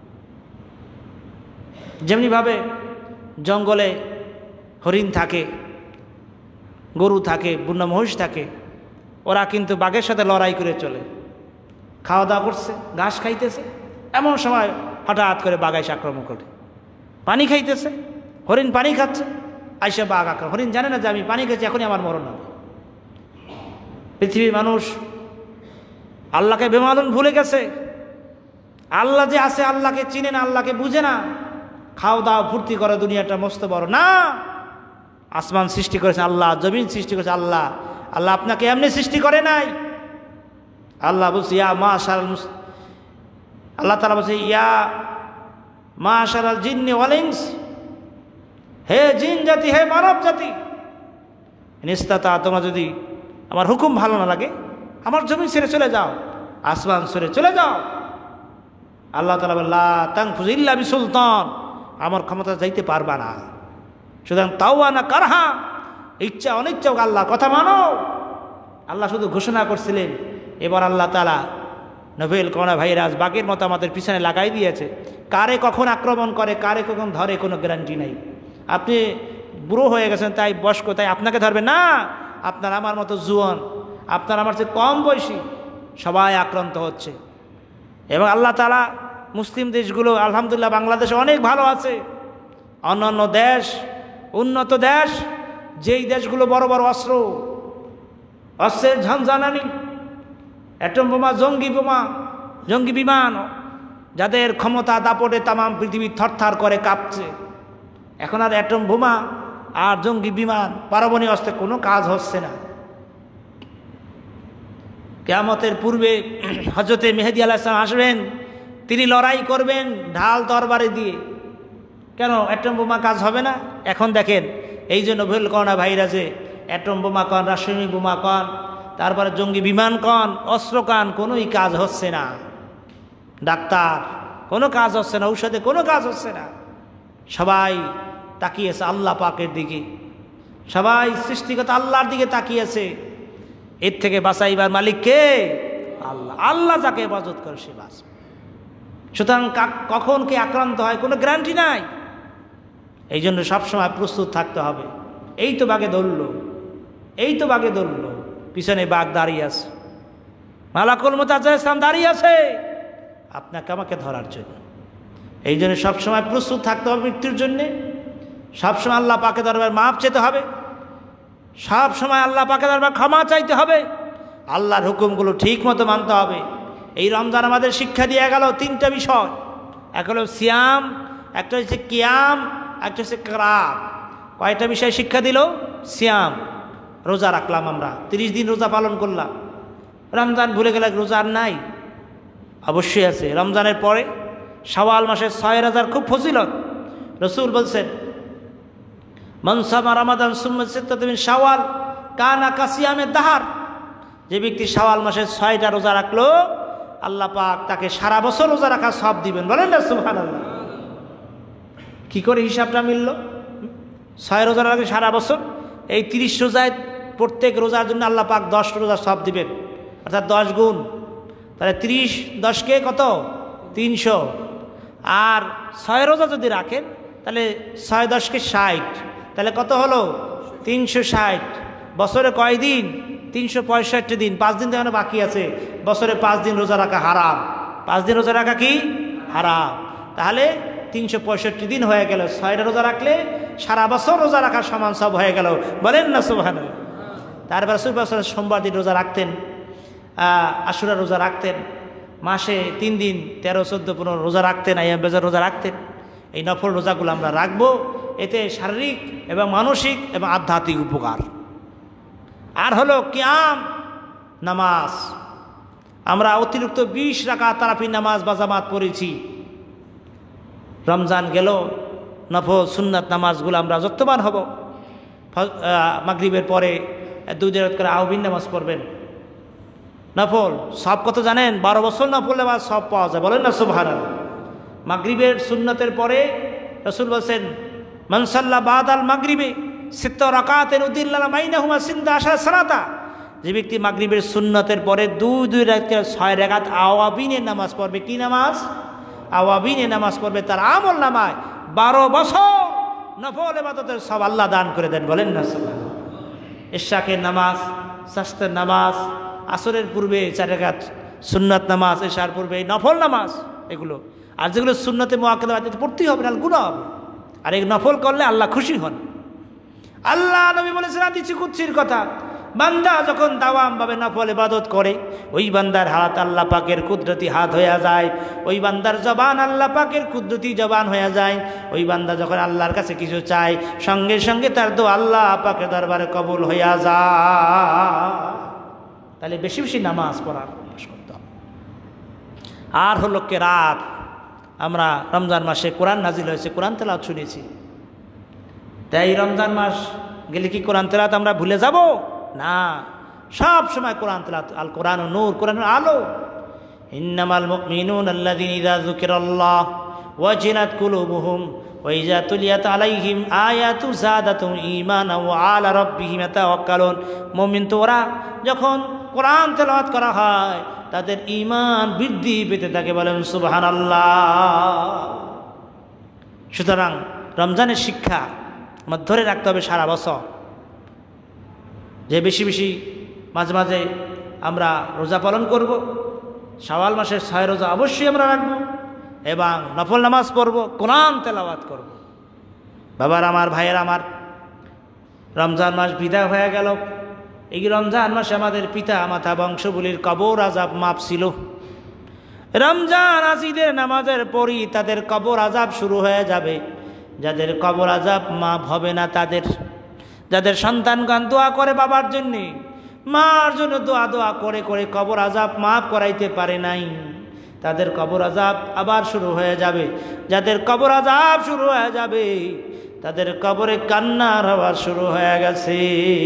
যেমনিভাবে জঙ্গলে হরিণ থাকে, গরু থাকে, বুনো মহিষ থাকে, ওরা কিন্তু বাঘের সাথে লড়াই করে চলে। খাওয়া দাওয়া করছে, ঘাস খাইতেছে, এমন সময় হঠাৎ করে বাঘ এসে আক্রমণ করে। পানি খাইতেছে, হরিণ পানি খাচ্ছে, আইসা বাঘ আক্রমণ। হরিণ জানে না যে আমি পানি খেয়েছি, এখনই আমার মরণ হবে। পৃথিবীর মানুষ আল্লাহকে বেমালুম ভুলে গেছে। আল্লাহ যে আছে, আল্লাহকে চিনে না, আল্লাহকে বুঝে না। খাও দাও ফুর্তি করে, দুনিয়াটা মস্ত বড় না। আসমান সৃষ্টি করেছে আল্লাহ, জমিন সৃষ্টি করেছে আল্লাহ। আল্লাহ আপনাকে এমনি সৃষ্টি করে নাই। আল্লাহ বলছে ইয়া মাশারাল আল্লাহ তাআলা বলছে ইয়া মাশারাল জিন্নি ওয়াল ইনস, হে জিন জাতি, হে মানব জাতি, নিস্তাতা, তোমরা যদি আমার হুকুম ভালো না লাগে আমার জমিন ছেড়ে চলে যাও, আসমান ছেড়ে চলে যাও। আল্লাহ তাআলা বলে লা তানফুযু ইল্লা বিসুলতান, আমার ক্ষমতা যাইতে পারবা না। সুতরাং তাওয়া না কারহা, ইচ্ছা অনিচ্ছা আল্লাহর কথা মানো। আল্লাহ শুধু ঘোষণা করছিলেন, এবার আল্লাহ তাআলা নোবেল করোনা ভাইরাস বাঘের মতো আমাদের পিছনে লাগাই দিয়েছে। কারে কখন আক্রমণ করে, কারে কখন ধরে, কোনো গ্যারান্টি নেই। আপনি বুড়ো হয়ে গেছেন তাই বয়স্ক, তাই আপনাকে ধরবে না। আপনার আমার মতো জুয়ান, আপনার আমার চেয়ে কম বয়সী সবাই আক্রান্ত হচ্ছে। এবং আল্লাহ তাআলা মুসলিম দেশগুলো আলহামদুলিল্লাহ বাংলাদেশে অনেক ভালো আছে। অন্যান্য দেশ, উন্নত দেশ, যেই দেশগুলো বড় বড় অস্ত্রের ঝনঝনানি, অ্যাটম বোমা, জঙ্গি বিমান, যাদের ক্ষমতা দাপটে তামাম পৃথিবী থরথর করে কাঁপছে, এখন আর অ্যাটম বোমা আর জঙ্গি বিমান, পারমাণবিক অস্ত্রে কোনো কাজ হচ্ছে না। কিয়ামতের পূর্বে হযরতে মেহেদী আলাইহিস সালাম আসবেন, তিনি লড়াই করবেন ঢাল তরবারি দিয়ে। কেন অ্যাটম বোমা কাজ হবে না? এখন দেখেন এই যে নোবেল করোনা ভাইরাসে অ্যাটম বোমা কন, রাসায়নিক বোমা কন, তারপরে জঙ্গি বিমান কন, অস্ত্র কান, কোনোই কাজ হচ্ছে না। ডাক্তার কোনো কাজ হচ্ছে না, ঔষধে কোনো কাজ হচ্ছে না। সবাই তাকিয়েছে আল্লাহ পাকের দিকে, সবাই সৃষ্টিকর্তা আল্লাহর দিকে তাকিয়েছে। এর থেকে বাঁচাইবার মালিক কে? আল্লাহ। আল্লাহ যাকে ইবাদত করে সে বাঁচবে। সুতরাং কখন কে আক্রান্ত হয় কোনো গ্যারান্টি নাই। এই জন্য সবসময় প্রস্তুত থাকতে হবে। এই তো বাঘে ধরলো, এই তো বাঘে ধরলো, পিছনে বাঘ দাঁড়িয়ে আছে, মালাকুল মউত আলাইহিস সালাম দাঁড়িয়ে আছে আপনাকে আমাকে ধরার জন্য। এই জন্য সবসময় প্রস্তুত থাকতে হবে মৃত্যুর জন্যে। সবসময় আল্লাহ পাকের দরবারে মাপ চেতে হবে, সব সময় আল্লাহ পাকের দরবারে ক্ষমা চাইতে হবে, আল্লাহর হুকুমগুলো ঠিক মতো মানতে হবে। এই রমজান আমাদের শিক্ষা দিয়ে গেল 3টা বিষয়। এক হলো সিয়াম, একটা হচ্ছে কিয়াম, একটা হচ্ছে কিরাত। কয়টা বিষয় শিক্ষা দিল? সিয়াম, রোজা রাখলাম, আমরা 30 দিন রোজা পালন করলাম। রমজান ভুলে গেলে রোজা আর নাই? অবশ্যই আছে। রমজানের পরে শাওয়াল মাসের 6 রোজার খুব ফজিলত। রসুল বলছেন, মান সামা রমাদান সুম্মা সিত্তাতা মিন শাওয়াল কানা কাসিয়ামেদ দাহার। যে ব্যক্তি শাওয়াল মাসের 6টা রোজা রাখলো, আল্লাহ পাক তাকে সারা বছর রোজা রাখা সব দিবেন। বলেন না সুবহানাল্লাহ। কি করে হিসাবটা মিলল? 6 রোজা রাখলে সারা বছর, এই 30 রোজায় প্রত্যেক রোজার জন্য আল্লাহ পাক 10 রোজা সব দিবেন, অর্থাৎ 10 গুণ। তাহলে 30 10কে কত? 300। আর 6 রোজা যদি রাখেন তাহলে 6 10কে 60, তাহলে কত হলো? 360। বছরে কয় দিন? 365 দিন। 5 দিন তো এখনো বাকি আছে। বছরে 5 দিন রোজা রাখা হারাম। 5 দিন রোজা রাখা কি হারাম? তাহলে 365 দিন হয়ে গেল। 6টা রোজা রাখলে সারা বছর রোজা রাখার সমান সব হয়ে গেল। বলেন না সুবহানাল্লাহ। তারপর রাসূল সোমবার দিন রোজা রাখতেন, আশুরা রোজা রাখতেন, মাসে 3 দিন 13 14 15 রোজা রাখতেন, আইয়াম বেজর রোজা রাখতেন। এই নফল রোজাগুলো আমরা রাখবো, এতে শারীরিক এবং মানসিক এবং আধ্যাত্মিক উপকার। আর হলো কিয়াম নামাজ। আমরা অতিরিক্ত 20 রাকাত তারাবি নামাজ বা জামাত পড়েছি। রমজান গেল, নফল সুন্নাত নামাজগুলো আমরা যত্নবান হব। মাগরিবের পরে 2 রাকাত করে আউবিন নামাজ পড়বেন। নফল সব কত জানেন? 12 বছর নফল নামাজ সব পাওয়া যায়। বলেন না সুবহানাল্লাহ। মাগরিবের সুন্নতের পরে রাসূল বলেন, মান সাল্লা বাদাল মাগরিবে 6 রাকাতান উদিল্লা বাইনাহুমা 16 সালাতা। যে ব্যক্তি মাগরিবের সুন্নতের পরে 2 রাকাত 6 রাকাত আওয়াবিনের নামাজ পড়বে। কি নামাজ? আওয়াবিনের নামাজ পড়বে, তার আমল নামায় 12 বছর নফল ইবাদতের সব আল্লাহ দান করে দেন। বলেন না সুবহানাল্লাহ। ইশাকের নামাজ, শাস্তের নামাজ, আসরের পূর্বে 4 রাকাত সুন্নাত নামাজ, এশার পূর্বে নফল নামাজ, এগুলো। আর যেগুলো সুন্নতে মুআক্কাদা পড়তেই হবে, না গুনাহ হবে। আর এই নফল করলে আল্লাহ খুশি হন। আল্লাহ নবী বলেছেন হাদিসে কুদসির কথা, বান্দা যখন দাওয়ামভাবে নফল ইবাদত করে, ওই বান্দার হাত আল্লাহ পাকের কুদরতি হাত হয়ে যায়। ওই বান্দার জবান আল্লাহ পাকের কুদরতি জবান হয়ে যায়। ওই বান্দা যখন আল্লাহর কাছে কিছু চায়, সঙ্গে সঙ্গে তার দোয়া আল্লাহ পাকের দরবারে কবুল হইয়া যায়। তাহলে বেশি বেশি নামাজ পড়ার অভ্যাস করতে হবে। আর হলো কেরাত। আমরা রমজান মাসে কোরআন নাজিল হয়েছে, কোরআন তেলাওয়াত শুনেছি। তাই রমজান মাস গেলে কি কোরআন তেলাওয়াত আমরা ভুলে যাব? না, সব সময় কোরআন তেলাওয়াত। আল কোরআন নূর, কোরআন আলো। ইন্নামাল মুমিনুনা আল্লাযীনা ইযা যুকিরাল্লাহ ওয়াজিলাত কুলুবুহুম ওয়া ইযা তুলিয়াত আলাইহিম আয়াতু যাদাতুহুম ঈমানান ওয়া আলা রাব্বিহিম ইয়াতাওয়াক্কালুন। মুমিন তো ওরা যখন কোরআন তেলাওয়াত করা হয় তাদের ঈমান বৃদ্ধি পেতে থাকে। বলেন সুবহানাল্লাহ। সুতরাং রমজানের শিক্ষা আমার ধরে রাখতে হবে সারা বছর, যে বেশি বেশি মাঝে মাঝে আমরা রোজা পালন করব। শাওয়াল মাসের 6 রোজা অবশ্যই আমরা রাখব এবং নফল নামাজ পড়ব, কোরআন তেলাওয়াত করব। বাবার আমার, ভাইয়ের আমার, রমজান মাস বিদায় হয়ে গেল। এই রমজান মাসে আমাদের পিতা মাতা বংশগুলির কবর আযাব মাপ ছিল। রমজান আসিদের নামাজের পরই তাদের কবর আযাব শুরু হয়ে যাবে। যাদের কবর আযাব মাপ হবে না, তাদের যাদের সন্তানগণ দোয়া করে বাবার জন্যে, মার জন্য দোয়া করে করে কবর আযাব মাপ করাইতে পারে নাই, তাদের কবর আযাব আবার শুরু হয়ে যাবে। যাদের কবর আযাব শুরু হয়ে যাবে, তাদের কবরে কান্নার আওয়াজ শুরু হয়ে গেছে।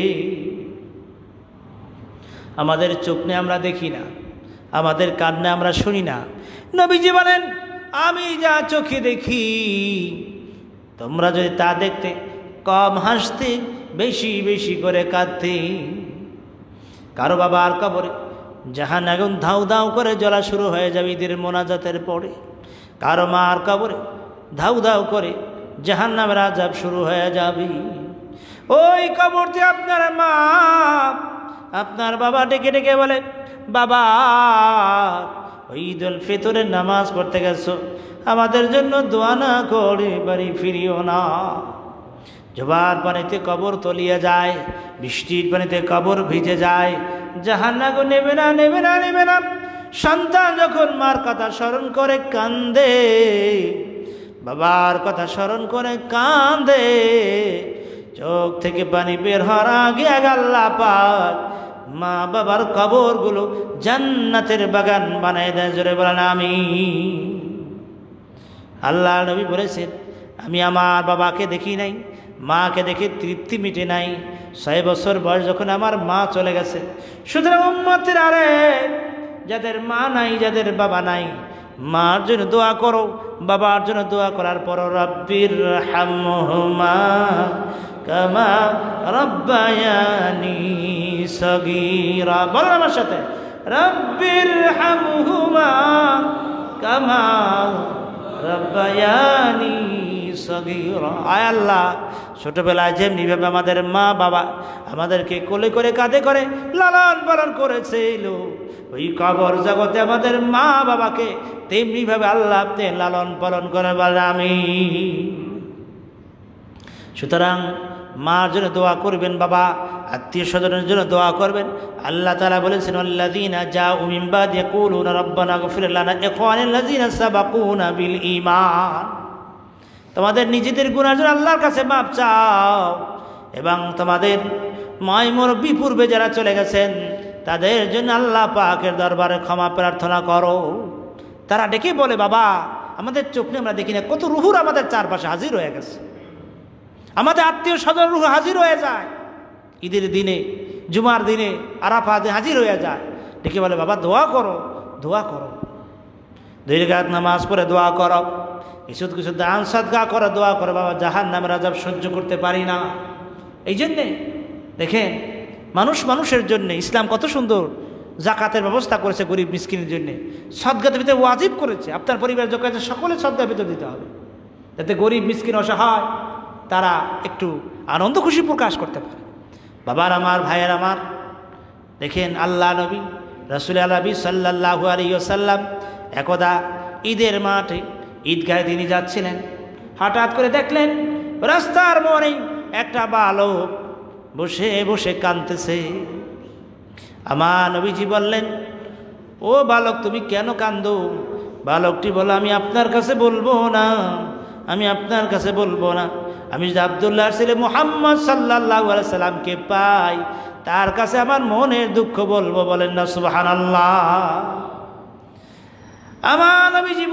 আমাদের চোখ নিয়ে আমরা দেখি না, আমাদের কান্না আমরা শুনি না। নবীজি বলেন, আমি যা চোখে দেখি তোমরা যদি তা দেখতে, কম হাসতে, বেশি বেশি করে কাঁদতে। কারো বাবার কবরে জাহান আগুন ধাউ ধাউ করে জ্বলা শুরু হয়ে যাবে ঈদের মোনাজাতের পরে। কারো মার কবরে ধাউ ধাউ করে জাহান্নামের আযাব শুরু হয়ে যাবে। ওই কবরতে আপনার মা, আপনার বাবা ডেকে ডেকে বলে, বাবা ওই ঈদুল ফিতরের নামাজ পড়তে গেছো, আমাদের জন্য দোয়া না করে বাড়ি ফিরিও না। জোয়ার পানিতে কবর তলিয়ে যায়, বৃষ্টির পানিতে কবর ভিজে যায়, জাহান্নাম নেবে না, নেবে না, নেবে না। সন্তান যখন মার কথা স্মরণ করে কান্দে, বাবার কথা স্মরণ করে কান্দে, চোখ থেকে পানি বের হওয়ার আগে আল্লাহ পাক মা বাবার কবরগুলো জান্নাতের বাগান বানায় দেয়। জোরে বলেন আমিন। আল্লাহ নবী বলেছেন, আমি আমার বাবাকে দেখি নাই, মাকে দেখে তৃপ্তি মিটে নাই। 6 বছর বয়স যখন আমার মা চলে গেছে। সুতরাং উম্মতের আরে যাদের মা নাই, যাদের বাবা নাই, মার জন্য দোয়া করো, বাবার জন্য দোয়া করার পর রব্বির হামহুমা কামা রব্বায়ানি সগীরা। বলেন আমার সাথে, রব্বির হামহুমা কামা রব্বায়ানি সগীরা। আয় আল্লাহ, ছোটবেলায় যেমনিভাবে আমাদের মা বাবা আমাদেরকে কোলে করে কাঁধে করে লালন পালন করেছিল, ওই কবর জগতে আমাদের মা বাবাকে তেমনিভাবে আল্লাহ আপনি লালন পালন করে বলেন আমিন। সুতরাং মার জন্য দোয়া করবেন, বাবা আত্মীয় স্বজনের জন্য দোয়া করবেন। আল্লাহ তাআলা বলেছেন, আল্লাযীনা জাউ মিন বাদি ইয়াকুলুনা রাব্বানা ইগফির লানা ইখওয়ানাল্লাযীনা সাবাকুনা বিল ঈমান। তোমাদের নিজেদের গুনার জন্য আল্লাহর কাছে মাপ চাও এবং তোমাদের মাই মুরব্বি পূর্বে যারা চলে গেছেন তাদের জন্য আল্লাহ পাকের দরবারে ক্ষমা প্রার্থনা করো। তারা ডেকে বলে, বাবা আমাদের চোখ নিয়ে আমরা দেখি না, কত রুহুর আমাদের চারপাশে হাজির হয়ে গেছে, আমাদের আত্মীয় স্বজন রুহ হাজির হয়ে যায়, ঈদের দিনে, জুমার দিনে, আরাফাতে হাজির হয়ে যায়। ডেকে বলে, বাবা দোয়া করো, দোয়া করো, 2 রাকাত নামাজ পড়ে দোয়া করো, কিছু দান সাদকা করে দোয়া করে, বাবা জাহান্নামের আযাব সহ্য করতে পারি না। এই জন্যে দেখেন, মানুষের জন্য ইসলাম কত সুন্দর জাকাতের ব্যবস্থা করেছে, গরিব মিসকিনের জন্য সদকার ভিতরে ওয়াজিব করেছে। আপনার পরিবারের যোগ্য আছে সকলে সদকার ভিতরে দিতে হবে, যাতে গরিব মিসকিন অসহায় তারা একটু আনন্দ খুশি প্রকাশ করতে পারে। বাবার আমার, ভাইয়ের আমার, দেখেন আল্লাহ নবী রাসূল আলাবী সাল্লাল্লাহু আলাইহি ওয়াসাল্লাম একদা ঈদের মাঠে ঈদগাহে তিনি যাচ্ছিলেন, হঠাৎ করে দেখলেন রাস্তার মোড়ে একটা বালক বসে বসে কাঁদতেছে। আমার নবীজি বললেন, ও বালক তুমি কেন কাঁদো? বালকটি বলল, আমি আপনার কাছে বলবো না, আমি আপনার কাছে বলবো না, আমি যদি আব্দুল্লাহর ছেলে মুহাম্মদ সাল্লাল্লাহু আলাইহি সাল্লামকে পাই তার কাছে আমার মনের দুঃখ বলবো। বলেন না সুবহানাল্লাহ। আমার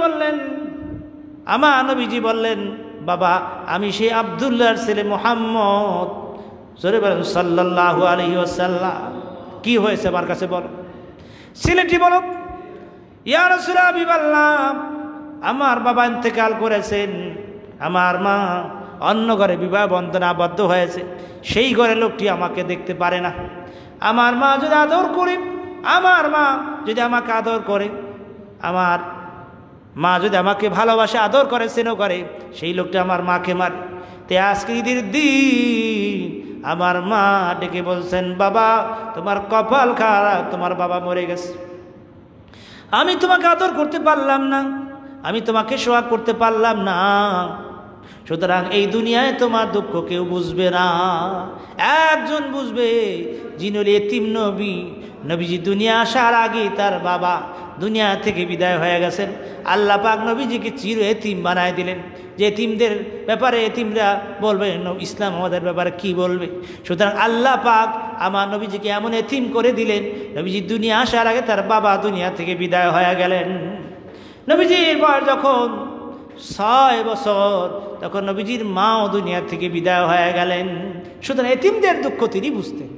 নবীজি বললেন, বাবা আমি সেই আব্দুল্লাহর ছেলে মুহাম্মদ, জোরে বলেন সাল্লাল্লাহু আলাইহি ওয়াসাল্লাম, কি হয়েছে আমার কাছে বলো। ছেলেটি বল, ইয়া রাসূলুল্লাহ, আমার বাবা ইন্তেকাল করেছেন, আমার মা অন্য ঘরে বিবাহ বন্ধনে আবদ্ধ হয়েছে, সেই ঘরে লোকটি আমাকে দেখতে পারে না। আমার মা যদি আদর করে, আমার মা যদি আমাকে আদর করে, আমার মা যদি আমাকে ভালোবাসে, আদর করে, স্নেহ করে, সেই লোকটা আমার মাকে মারে। তে আজকে ঈদের দিন আমার মা ডেকে বলছেন, বাবা তোমার কপাল খারাপ, তোমার বাবা মরে গেছে, আমি তোমাকে আদর করতে পারলাম না, আমি তোমাকে সোহাগ করতে পারলাম না, সুতরাং এই দুনিয়ায় তোমার দুঃখ কেউ বুঝবে না, একজন বুঝবে, যিনি এতিম নবী। নবীজি দুনিয়া আসার আগে তার বাবা দুনিয়া থেকে বিদায় হয়ে গেছেন। আল্লাহ পাক নবীজিকে চির এতিম বানায় দিলেন, যে এতিমদের ব্যাপারে এতিমরা বলবে ইসলাম আমাদের ব্যাপারে কি বলবে। সুতরাং আল্লাহ পাক আমার নবীজিকে এমন এতিম করে দিলেন, নবীজি দুনিয়া আসার আগে তার বাবা দুনিয়া থেকে বিদায় হয়ে গেলেন। নবীজির বয়স যখন 6 বছর, তখন নবীজির মাও দুনিয়া থেকে বিদায় হয়ে গেলেন। সুতরাং এতিমদের দুঃখ তিনি বুঝতেন।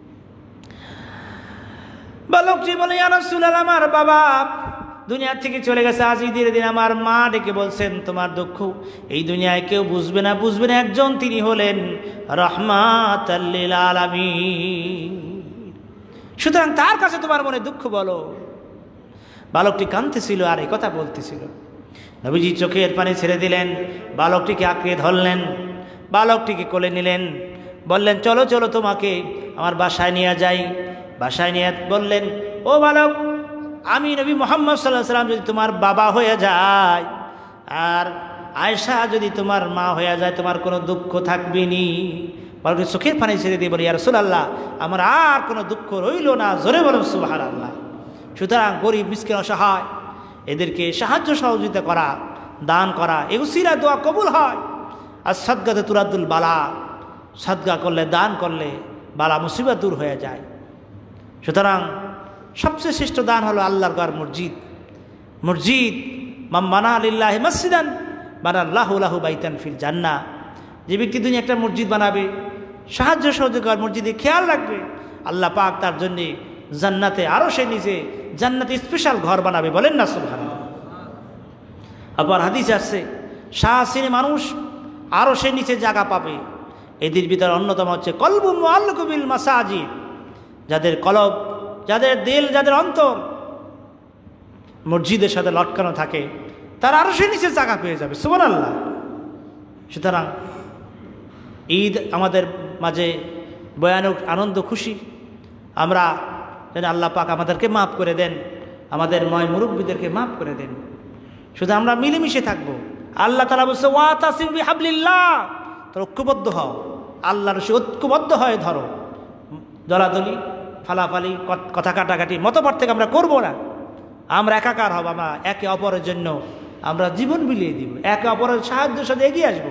বালকটি বলে, ইয়া রাসূলুল্লাহ, আমার বাবা দুনিয়া থেকে চলে গেছে, আজ ঈদের দিন আমার মা ডেকে বলছেন তোমার দুঃখ এই দুনিয়ায় কেউ বুঝবে না, একজন, তিনি হলেন রাহমাতাল লিল আলামিন। সুতরাং তার কাছে তোমার মনে দুঃখ বলো। বালকটি কাঁদতেছিল আর এই কথা বলতেছিল। নবীজি চোখের পানি ছেড়ে দিলেন, বালকটিকে আঁকড়ে ধরলেন, বালকটিকে কোলে নিলেন, বললেন, চলো চলো তোমাকে আমার বাসায় নিয়ে যাই। বাসায় নিয়ে বললেন, ও বালক, আমি নবী মুহাম্মদ সাল্লাল্লাহু আলাইহি সাল্লাম যদি তোমার বাবা হয়ে যায় আর আয়েশা যদি তোমার মা হয়ে যায়, তোমার কোনো দুঃখ থাকবে নি। বালকটি চোখের পানি ছেড়ে দিয়ে বলে, ইয়া রাসূলুল্লাহ, আমার আর কোনো দুঃখ রইল না। জোরে বলেন সুবহানাল্লাহ। সুতরাং গরিব মিসকিন অসহায় এদেরকে সাহায্য সহযোগিতা করা, দান করা, এই উসিলা দোয়া কবুল হয়। আর সাদগাতে তুরাদুল বালা, সাদগা করলে, দান করলে বালা মুসিবত দূর হয়ে যায়। সুতরাং সবচেয়ে শ্রেষ্ঠ দান হলো আল্লাহর ঘর মসজিদ। মসজিদ মান বানা লিল্লাহি মসজিদান বানাল্লাহু লাহু বাইতান ফিল জান্নাহ। যে ব্যক্তি দুনিয়া একটা মসজিদ বানাবে, সাহায্য সহযোগিতার মসজিদে খেয়াল রাখবে, আল্লাহ পাক তার জন্য জান্নাতে আরো সে নিজে জান্নাতে স্পেশাল ঘর বানাবে। বলেন না সুবহানাল্লাহ। আবার হাদিস আছে শাহ শ্রেণী মানুষ আরো সে নিচে জায়গা পাবে। এদের ভিতরে অন্যতম হচ্ছে কলবু মুআল্লাকু বিল মাসাজিদ, যাদের কলব, যাদের দিল, যাদের অন্তর মসজিদের সাথে লটকানো থাকে, তারা আরো সে নিচে জায়গা পেয়ে যাবে। সুবহানাল্লাহ। সুতরাং ঈদ আমাদের মাঝে ভয়ানক আনন্দ খুশি। আমরা যেন আল্লাহ পাক আমাদেরকে মাফ করে দেন, আমাদের ময় মুরব্বীদেরকে মাফ করে দেন। শুধু আমরা মিলেমিশে থাকবো। আল্লাহ তাআলা বলছে ওয়াতাসিমু বিহাবলিল্লাহ, তোমরা ঐক্যবদ্ধ হও, আল্লাহর সে ঐক্যবদ্ধ হয়ে ধরো। দলাদলি, ফালাফালি, কথা কাটাকাটি, মতপার্থক্য আমরা করব না। আমরা একাকার হব। আমরা একে অপরের জন্য আমরা জীবন বিলিয়ে দিব, একে অপরের সাহায্যের সাথে এগিয়ে আসবো,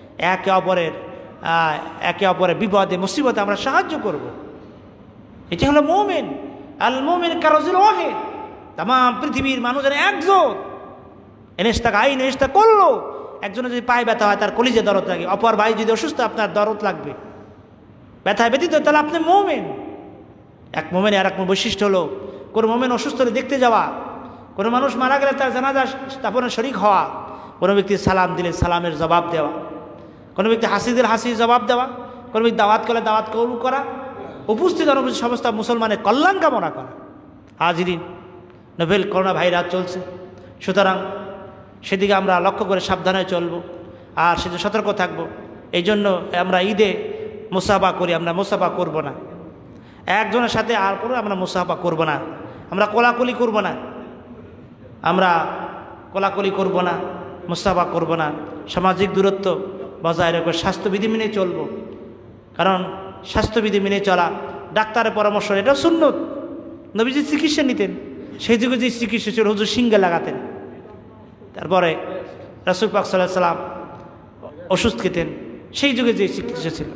একে অপরের বিপদে মুসিবতে আমরা সাহায্য করব। এটি হলো মুমিন। আল মুমিন কারাজুল ওয়াহিদ। তাম পৃথিবীর মানুষের একজন এনেস্তা আইন এনেস্তা করলো। একজনের যদি পায়ে ব্যথা হয় তার কলিজে দরদ লাগে, অপর ভাই যদি অসুস্থ আপনার দরদ লাগবে, ব্যথায় ব্যতীত, তাহলে আপনি মুমিন। এক মুমিনের আর এক বৈশিষ্ট্য হলো কোনো মুমিন অসুস্থ হলে দেখতে যাওয়া, কোনো মানুষ মারা গেলে তার জানাজা স্থাপনের শরীক হওয়া, কোনো ব্যক্তি সালাম দিলে সালামের জবাব দেওয়া, কোনো ব্যক্তি হাসি দিলে হাসির জবাব দেওয়া, কোনো ব্যক্তি দাওয়াত করলে দাওয়াত কবুল করা, উপস্থিত অনুপস্থিত সমস্ত মুসলমানের কল্যাণ কামনা করা। হাজিরিন, নোভেল করোনা ভাইরাস চলছে, সুতরাং সেদিকে আমরা লক্ষ্য করে সাবধানে চলব আর সেদিকে সতর্ক থাকব। এই জন্য আমরা ঈদে মুসাফা করি, আমরা মুসাফা করব না একজনের সাথে, আর পরে আমরা মুসাফা করব না, আমরা কোলাকুলি করব না, আমরা কোলাকুলি করব না, মুসাফা করব না, সামাজিক দূরত্ব বজায় রেখে স্বাস্থ্যবিধি মেনে চলব। কারণ স্বাস্থ্যবিধি মেনে চলা, ডাক্তারের পরামর্শ, এটা সুন্নত। নবীজি চিকিৎসা নিতেন, সেই যুগে যে চিকিৎসা ছিল হুজুর সিঙ্গে লাগাতেন। তারপরে রাসূল পাক সাল্লাল্লাহু আলাইহি সাল্লাম ওষুধ খেতেন, সেই যুগে যে চিকিৎসা ছিল।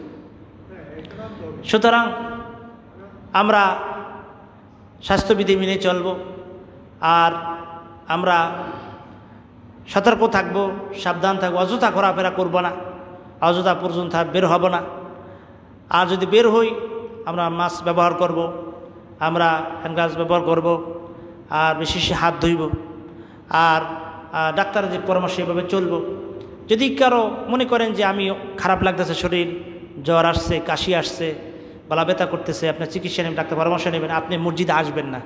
সুতরাং আমরা স্বাস্থ্যবিধি মেনে চলব আর আমরা সতর্ক থাকব, সাবধান থাকবো, অযথা ঘোরাফেরা করব না, অযথা পর্যন্ত বের হব না। আর যদি বের হই আমরা মাস্ক ব্যবহার করব, আমরা হ্যান্ড গ্লাভস ব্যবহার করব, আর বেশি হাত ধুইব, আর ডাক্তারের যে পরামর্শ এভাবে চলব। যদি কারো মনে করেন যে আমি খারাপ লাগতেছে, শরীর জ্বর আসছে, কাশি আসছে, গলা ব্যথা করতেছে, আপনার চিকিৎসা নেবেন, ডাক্তার পরামর্শ নেবেন, আপনি মসজিদে আসবেন না।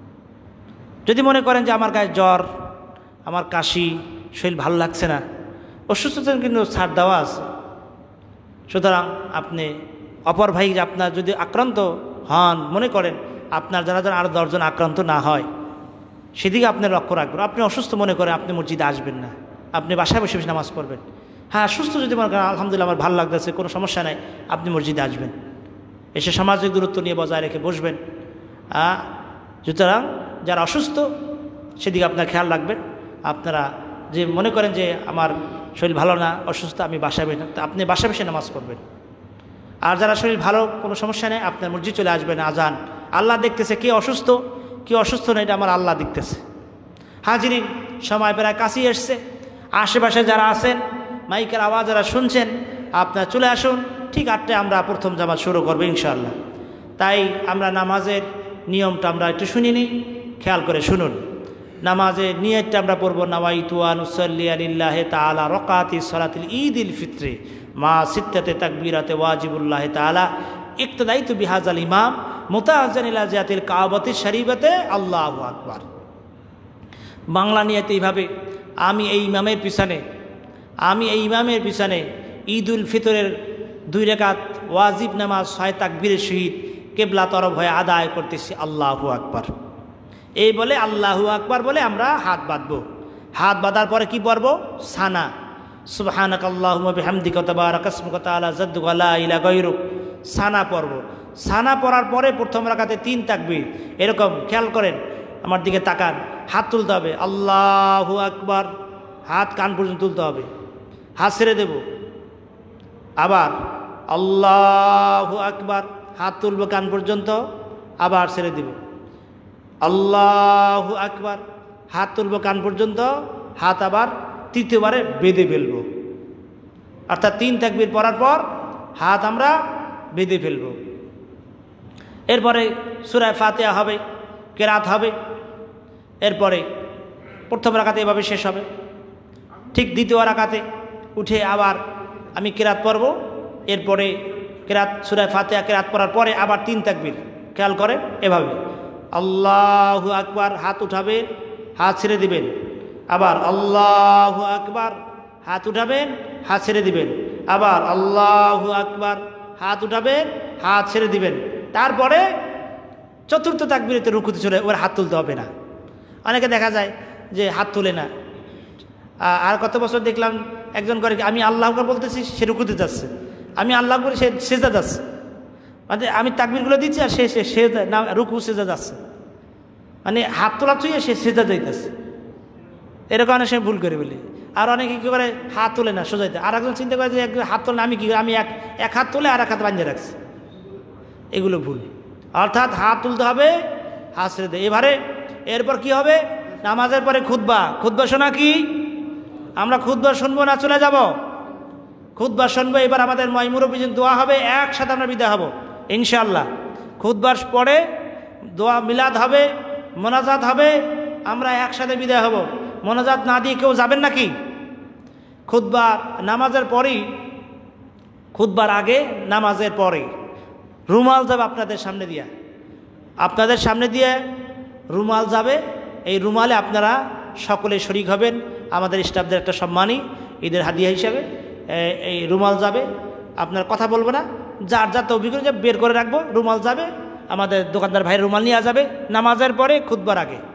যদি মনে করেন যে আমার গায়ে জ্বর, আমার কাশি, শরীর ভালো লাগছে না, অসুস্থতা কিন্তু ছাড় দেওয়া আছে। সুতরাং আপনি অপর ভাই আপনার যদি আক্রান্ত হন, মনে করেন আপনার যারা যেন আরও 10 জন আক্রান্ত না হয়, সেদিকে আপনি লক্ষ্য রাখবেন। আপনি অসুস্থ মনে করেন, আপনি মসজিদে আসবেন না, আপনি বাসায় বসে বসে নামাজ পড়বেন। হ্যাঁ, সুস্থ যদি মনে করেন আলহামদুলিল্লাহ আমার ভালো লাগতেছে, কোনো সমস্যা নাই, আপনি মসজিদে আসবেন, এসে সামাজিক দূরত্ব নিয়ে বজায় রেখে বসবেন। সুতরাং যারা অসুস্থ সেদিকে আপনার খেয়াল রাখবেন। আপনারা যে মনে করেন যে আমার শরীর ভালো না, অসুস্থ, আমি বাসায় বের, আপনি বাসায় বসে নামাজ পড়বেন। আর যারা শরীর ভালো, কোনো সমস্যা নেই, আপনার মসজিদ চলে আসবেন। আজান আল্লাহ দেখতেছে, কে অসুস্থ কি অসুস্থ না, এটা আমার আল্লাহ দেখতেছে। হাজিরিন, সময় প্রায় কাছেই এসছে। আশেপাশে যারা আছেন, মাইকের আওয়াজ যারা শুনছেন, আপনারা চলে আসুন। ঠিক 8টায় আমরা প্রথম জামাত শুরু করবো ইনশাআল্লাহ। তাই আমরা নামাজের নিয়মটা আমরা একটু শুনি নিই, খেয়াল করে শুনুন। নামাজের নিয়তটা আমরা পড়ব, নাওয়াইতু আন উসাল্লি লিল্লাহি তাআলা রাকাতি সালাতিল ঈদিল ফিত্রি মা সিত্তাতে তাকবীরাতে ওয়াজিবুল্লাহি তাআলা ইক্তদাইতু বিহাজাল ইমাম মুতাআজ্জান ইলা জিয়াতিল কাবাতি শরীফাতে আল্লাহু আকবার। বাংলা নিয়ত এইভাবে, আমি এই ইমামের পিছনে ঈদুল ফিতরের 2 রাকাত ওয়াজিব নামাজ 6 তাকবীরের সহিত কিবলা তরফ হয়ে আদায় করতেছি আল্লাহু আকবার। এই বলে আল্লাহু আকবার বলে আমরা হাত বাঁধবো। হাত বাঁধার পরে কি পড়ব? সানা, সুবহানাকাল্লাহুম্মা বিহামদিকা তাবারাকা ইসমুকা তাআলা জাদ্দুকা লা ইলাহা গায়রুক, সানা পড়ব। সানা পড়ার পরে প্রথম রাকাতে 3 তাকবীর, এরকম খেয়াল করেন, আমার দিকে তাকান, হাত তুলতে হবে আল্লাহু আকবার, হাত কান পর্যন্ত তুলতে হবে, হাত ছেড়ে দেব, আবার আল্লাহু আকবার, হাত তুলব কান পর্যন্ত, আবার ছেড়ে দিব। আল্লাহু আকবার, হাত তুলব কান পর্যন্ত, হাত আবার তৃতীয়বারে বেঁধে ফেলব। অর্থাৎ 3 তাকবীর পড়ার পর হাত আমরা বেঁধে ফেলব। এরপরে সূরা ফাতিহা হবে, কেরাত হবে। এরপরে প্রথম রাকাতে এভাবে শেষ হবে। ঠিক দ্বিতীয় রাকাতে উঠে আবার আমি কেরাত পড়ব। এরপরে কেরাত সূরা ফাতিহা কেরাত পড়ার পরে আবার 3 তাকবীর, খেয়াল করেন এভাবে। আল্লাহু আকবার, হাত উঠাবেন, হাত ছেড়ে দিবেন। আবার আল্লাহু আকবার, হাত উঠাবেন, হাত ছেড়ে দিবেন। আবার আল্লাহু আকবার, হাত উঠাবেন, হাত ছেড়ে দিবেন। তারপরে চতুর্থ তাকবীরেতে রুকুতে চলে, ওর হাত তুলতে হবে না। অনেকে দেখা যায় যে হাত তুলে না। আর কত বছর দেখলাম একজন করে আমি আল্লাহ আকবার বলতেছি, সে রুকুতে যাচ্ছে, আমি আল্লাহ আকবার, সে সেজদা যাচ্ছে। মানে আমি তাকবীরগুলো দিচ্ছি আর সে না রুকু সেজদা যাচ্ছে, মানে হাত তোলা ছুঁয়ে সে সেজদা যাইতেছে। এরকম অনেক সময় ভুল করে বলি। আর অনেকে কী করে হাত তোলে না সোজাইতে, আর একজন চিন্তা করে যে হাত তোলে না, আমি কী করি, আমি এক হাত তোলে আর এক হাত বাঁধিয়ে রাখছি। এগুলো ভুল। অর্থাৎ হাত তুলতে হবে, হাত ছেড়ে দেয়। এরপর কি হবে, নামাজের পরে খুতবা। খুতবা শোনা কি, আমরা খুতবা শুনবো না চলে যাব? খুতবা শুনবো। এবার আমাদের মুরব্বী দোয়া হবে, একসাথে আমরা বিদায় হব ইনশাআল্লাহ। খুতবার পরে দোয়া মিলাদ হবে, মোনাজাত হবে, আমরা একসাথে বিদায় হব। মোনাজাত না দিয়ে কেউ যাবেন নাকি? খুতবা নামাজের পরেই, খুতবার আগে নামাজের পরে রুমাল যাবে আপনাদের সামনে দিয়ে, আপনাদের সামনে দিয়ে রুমাল যাবে। এই রুমালে আপনারা সকলে শরিক হবেন। আমাদের স্টাফদের একটা সম্মানী ঈদের হাদিয়া হিসাবে এই রুমাল যাবে। আপনার কথা বলবো না, যার যা তৌফিক বের করে রাখবো, রুমাল যাবে। আমাদের দোকানদার ভাইয়ের রুমাল নিয়ে যাবে নামাজের পরে খুতবার আগে।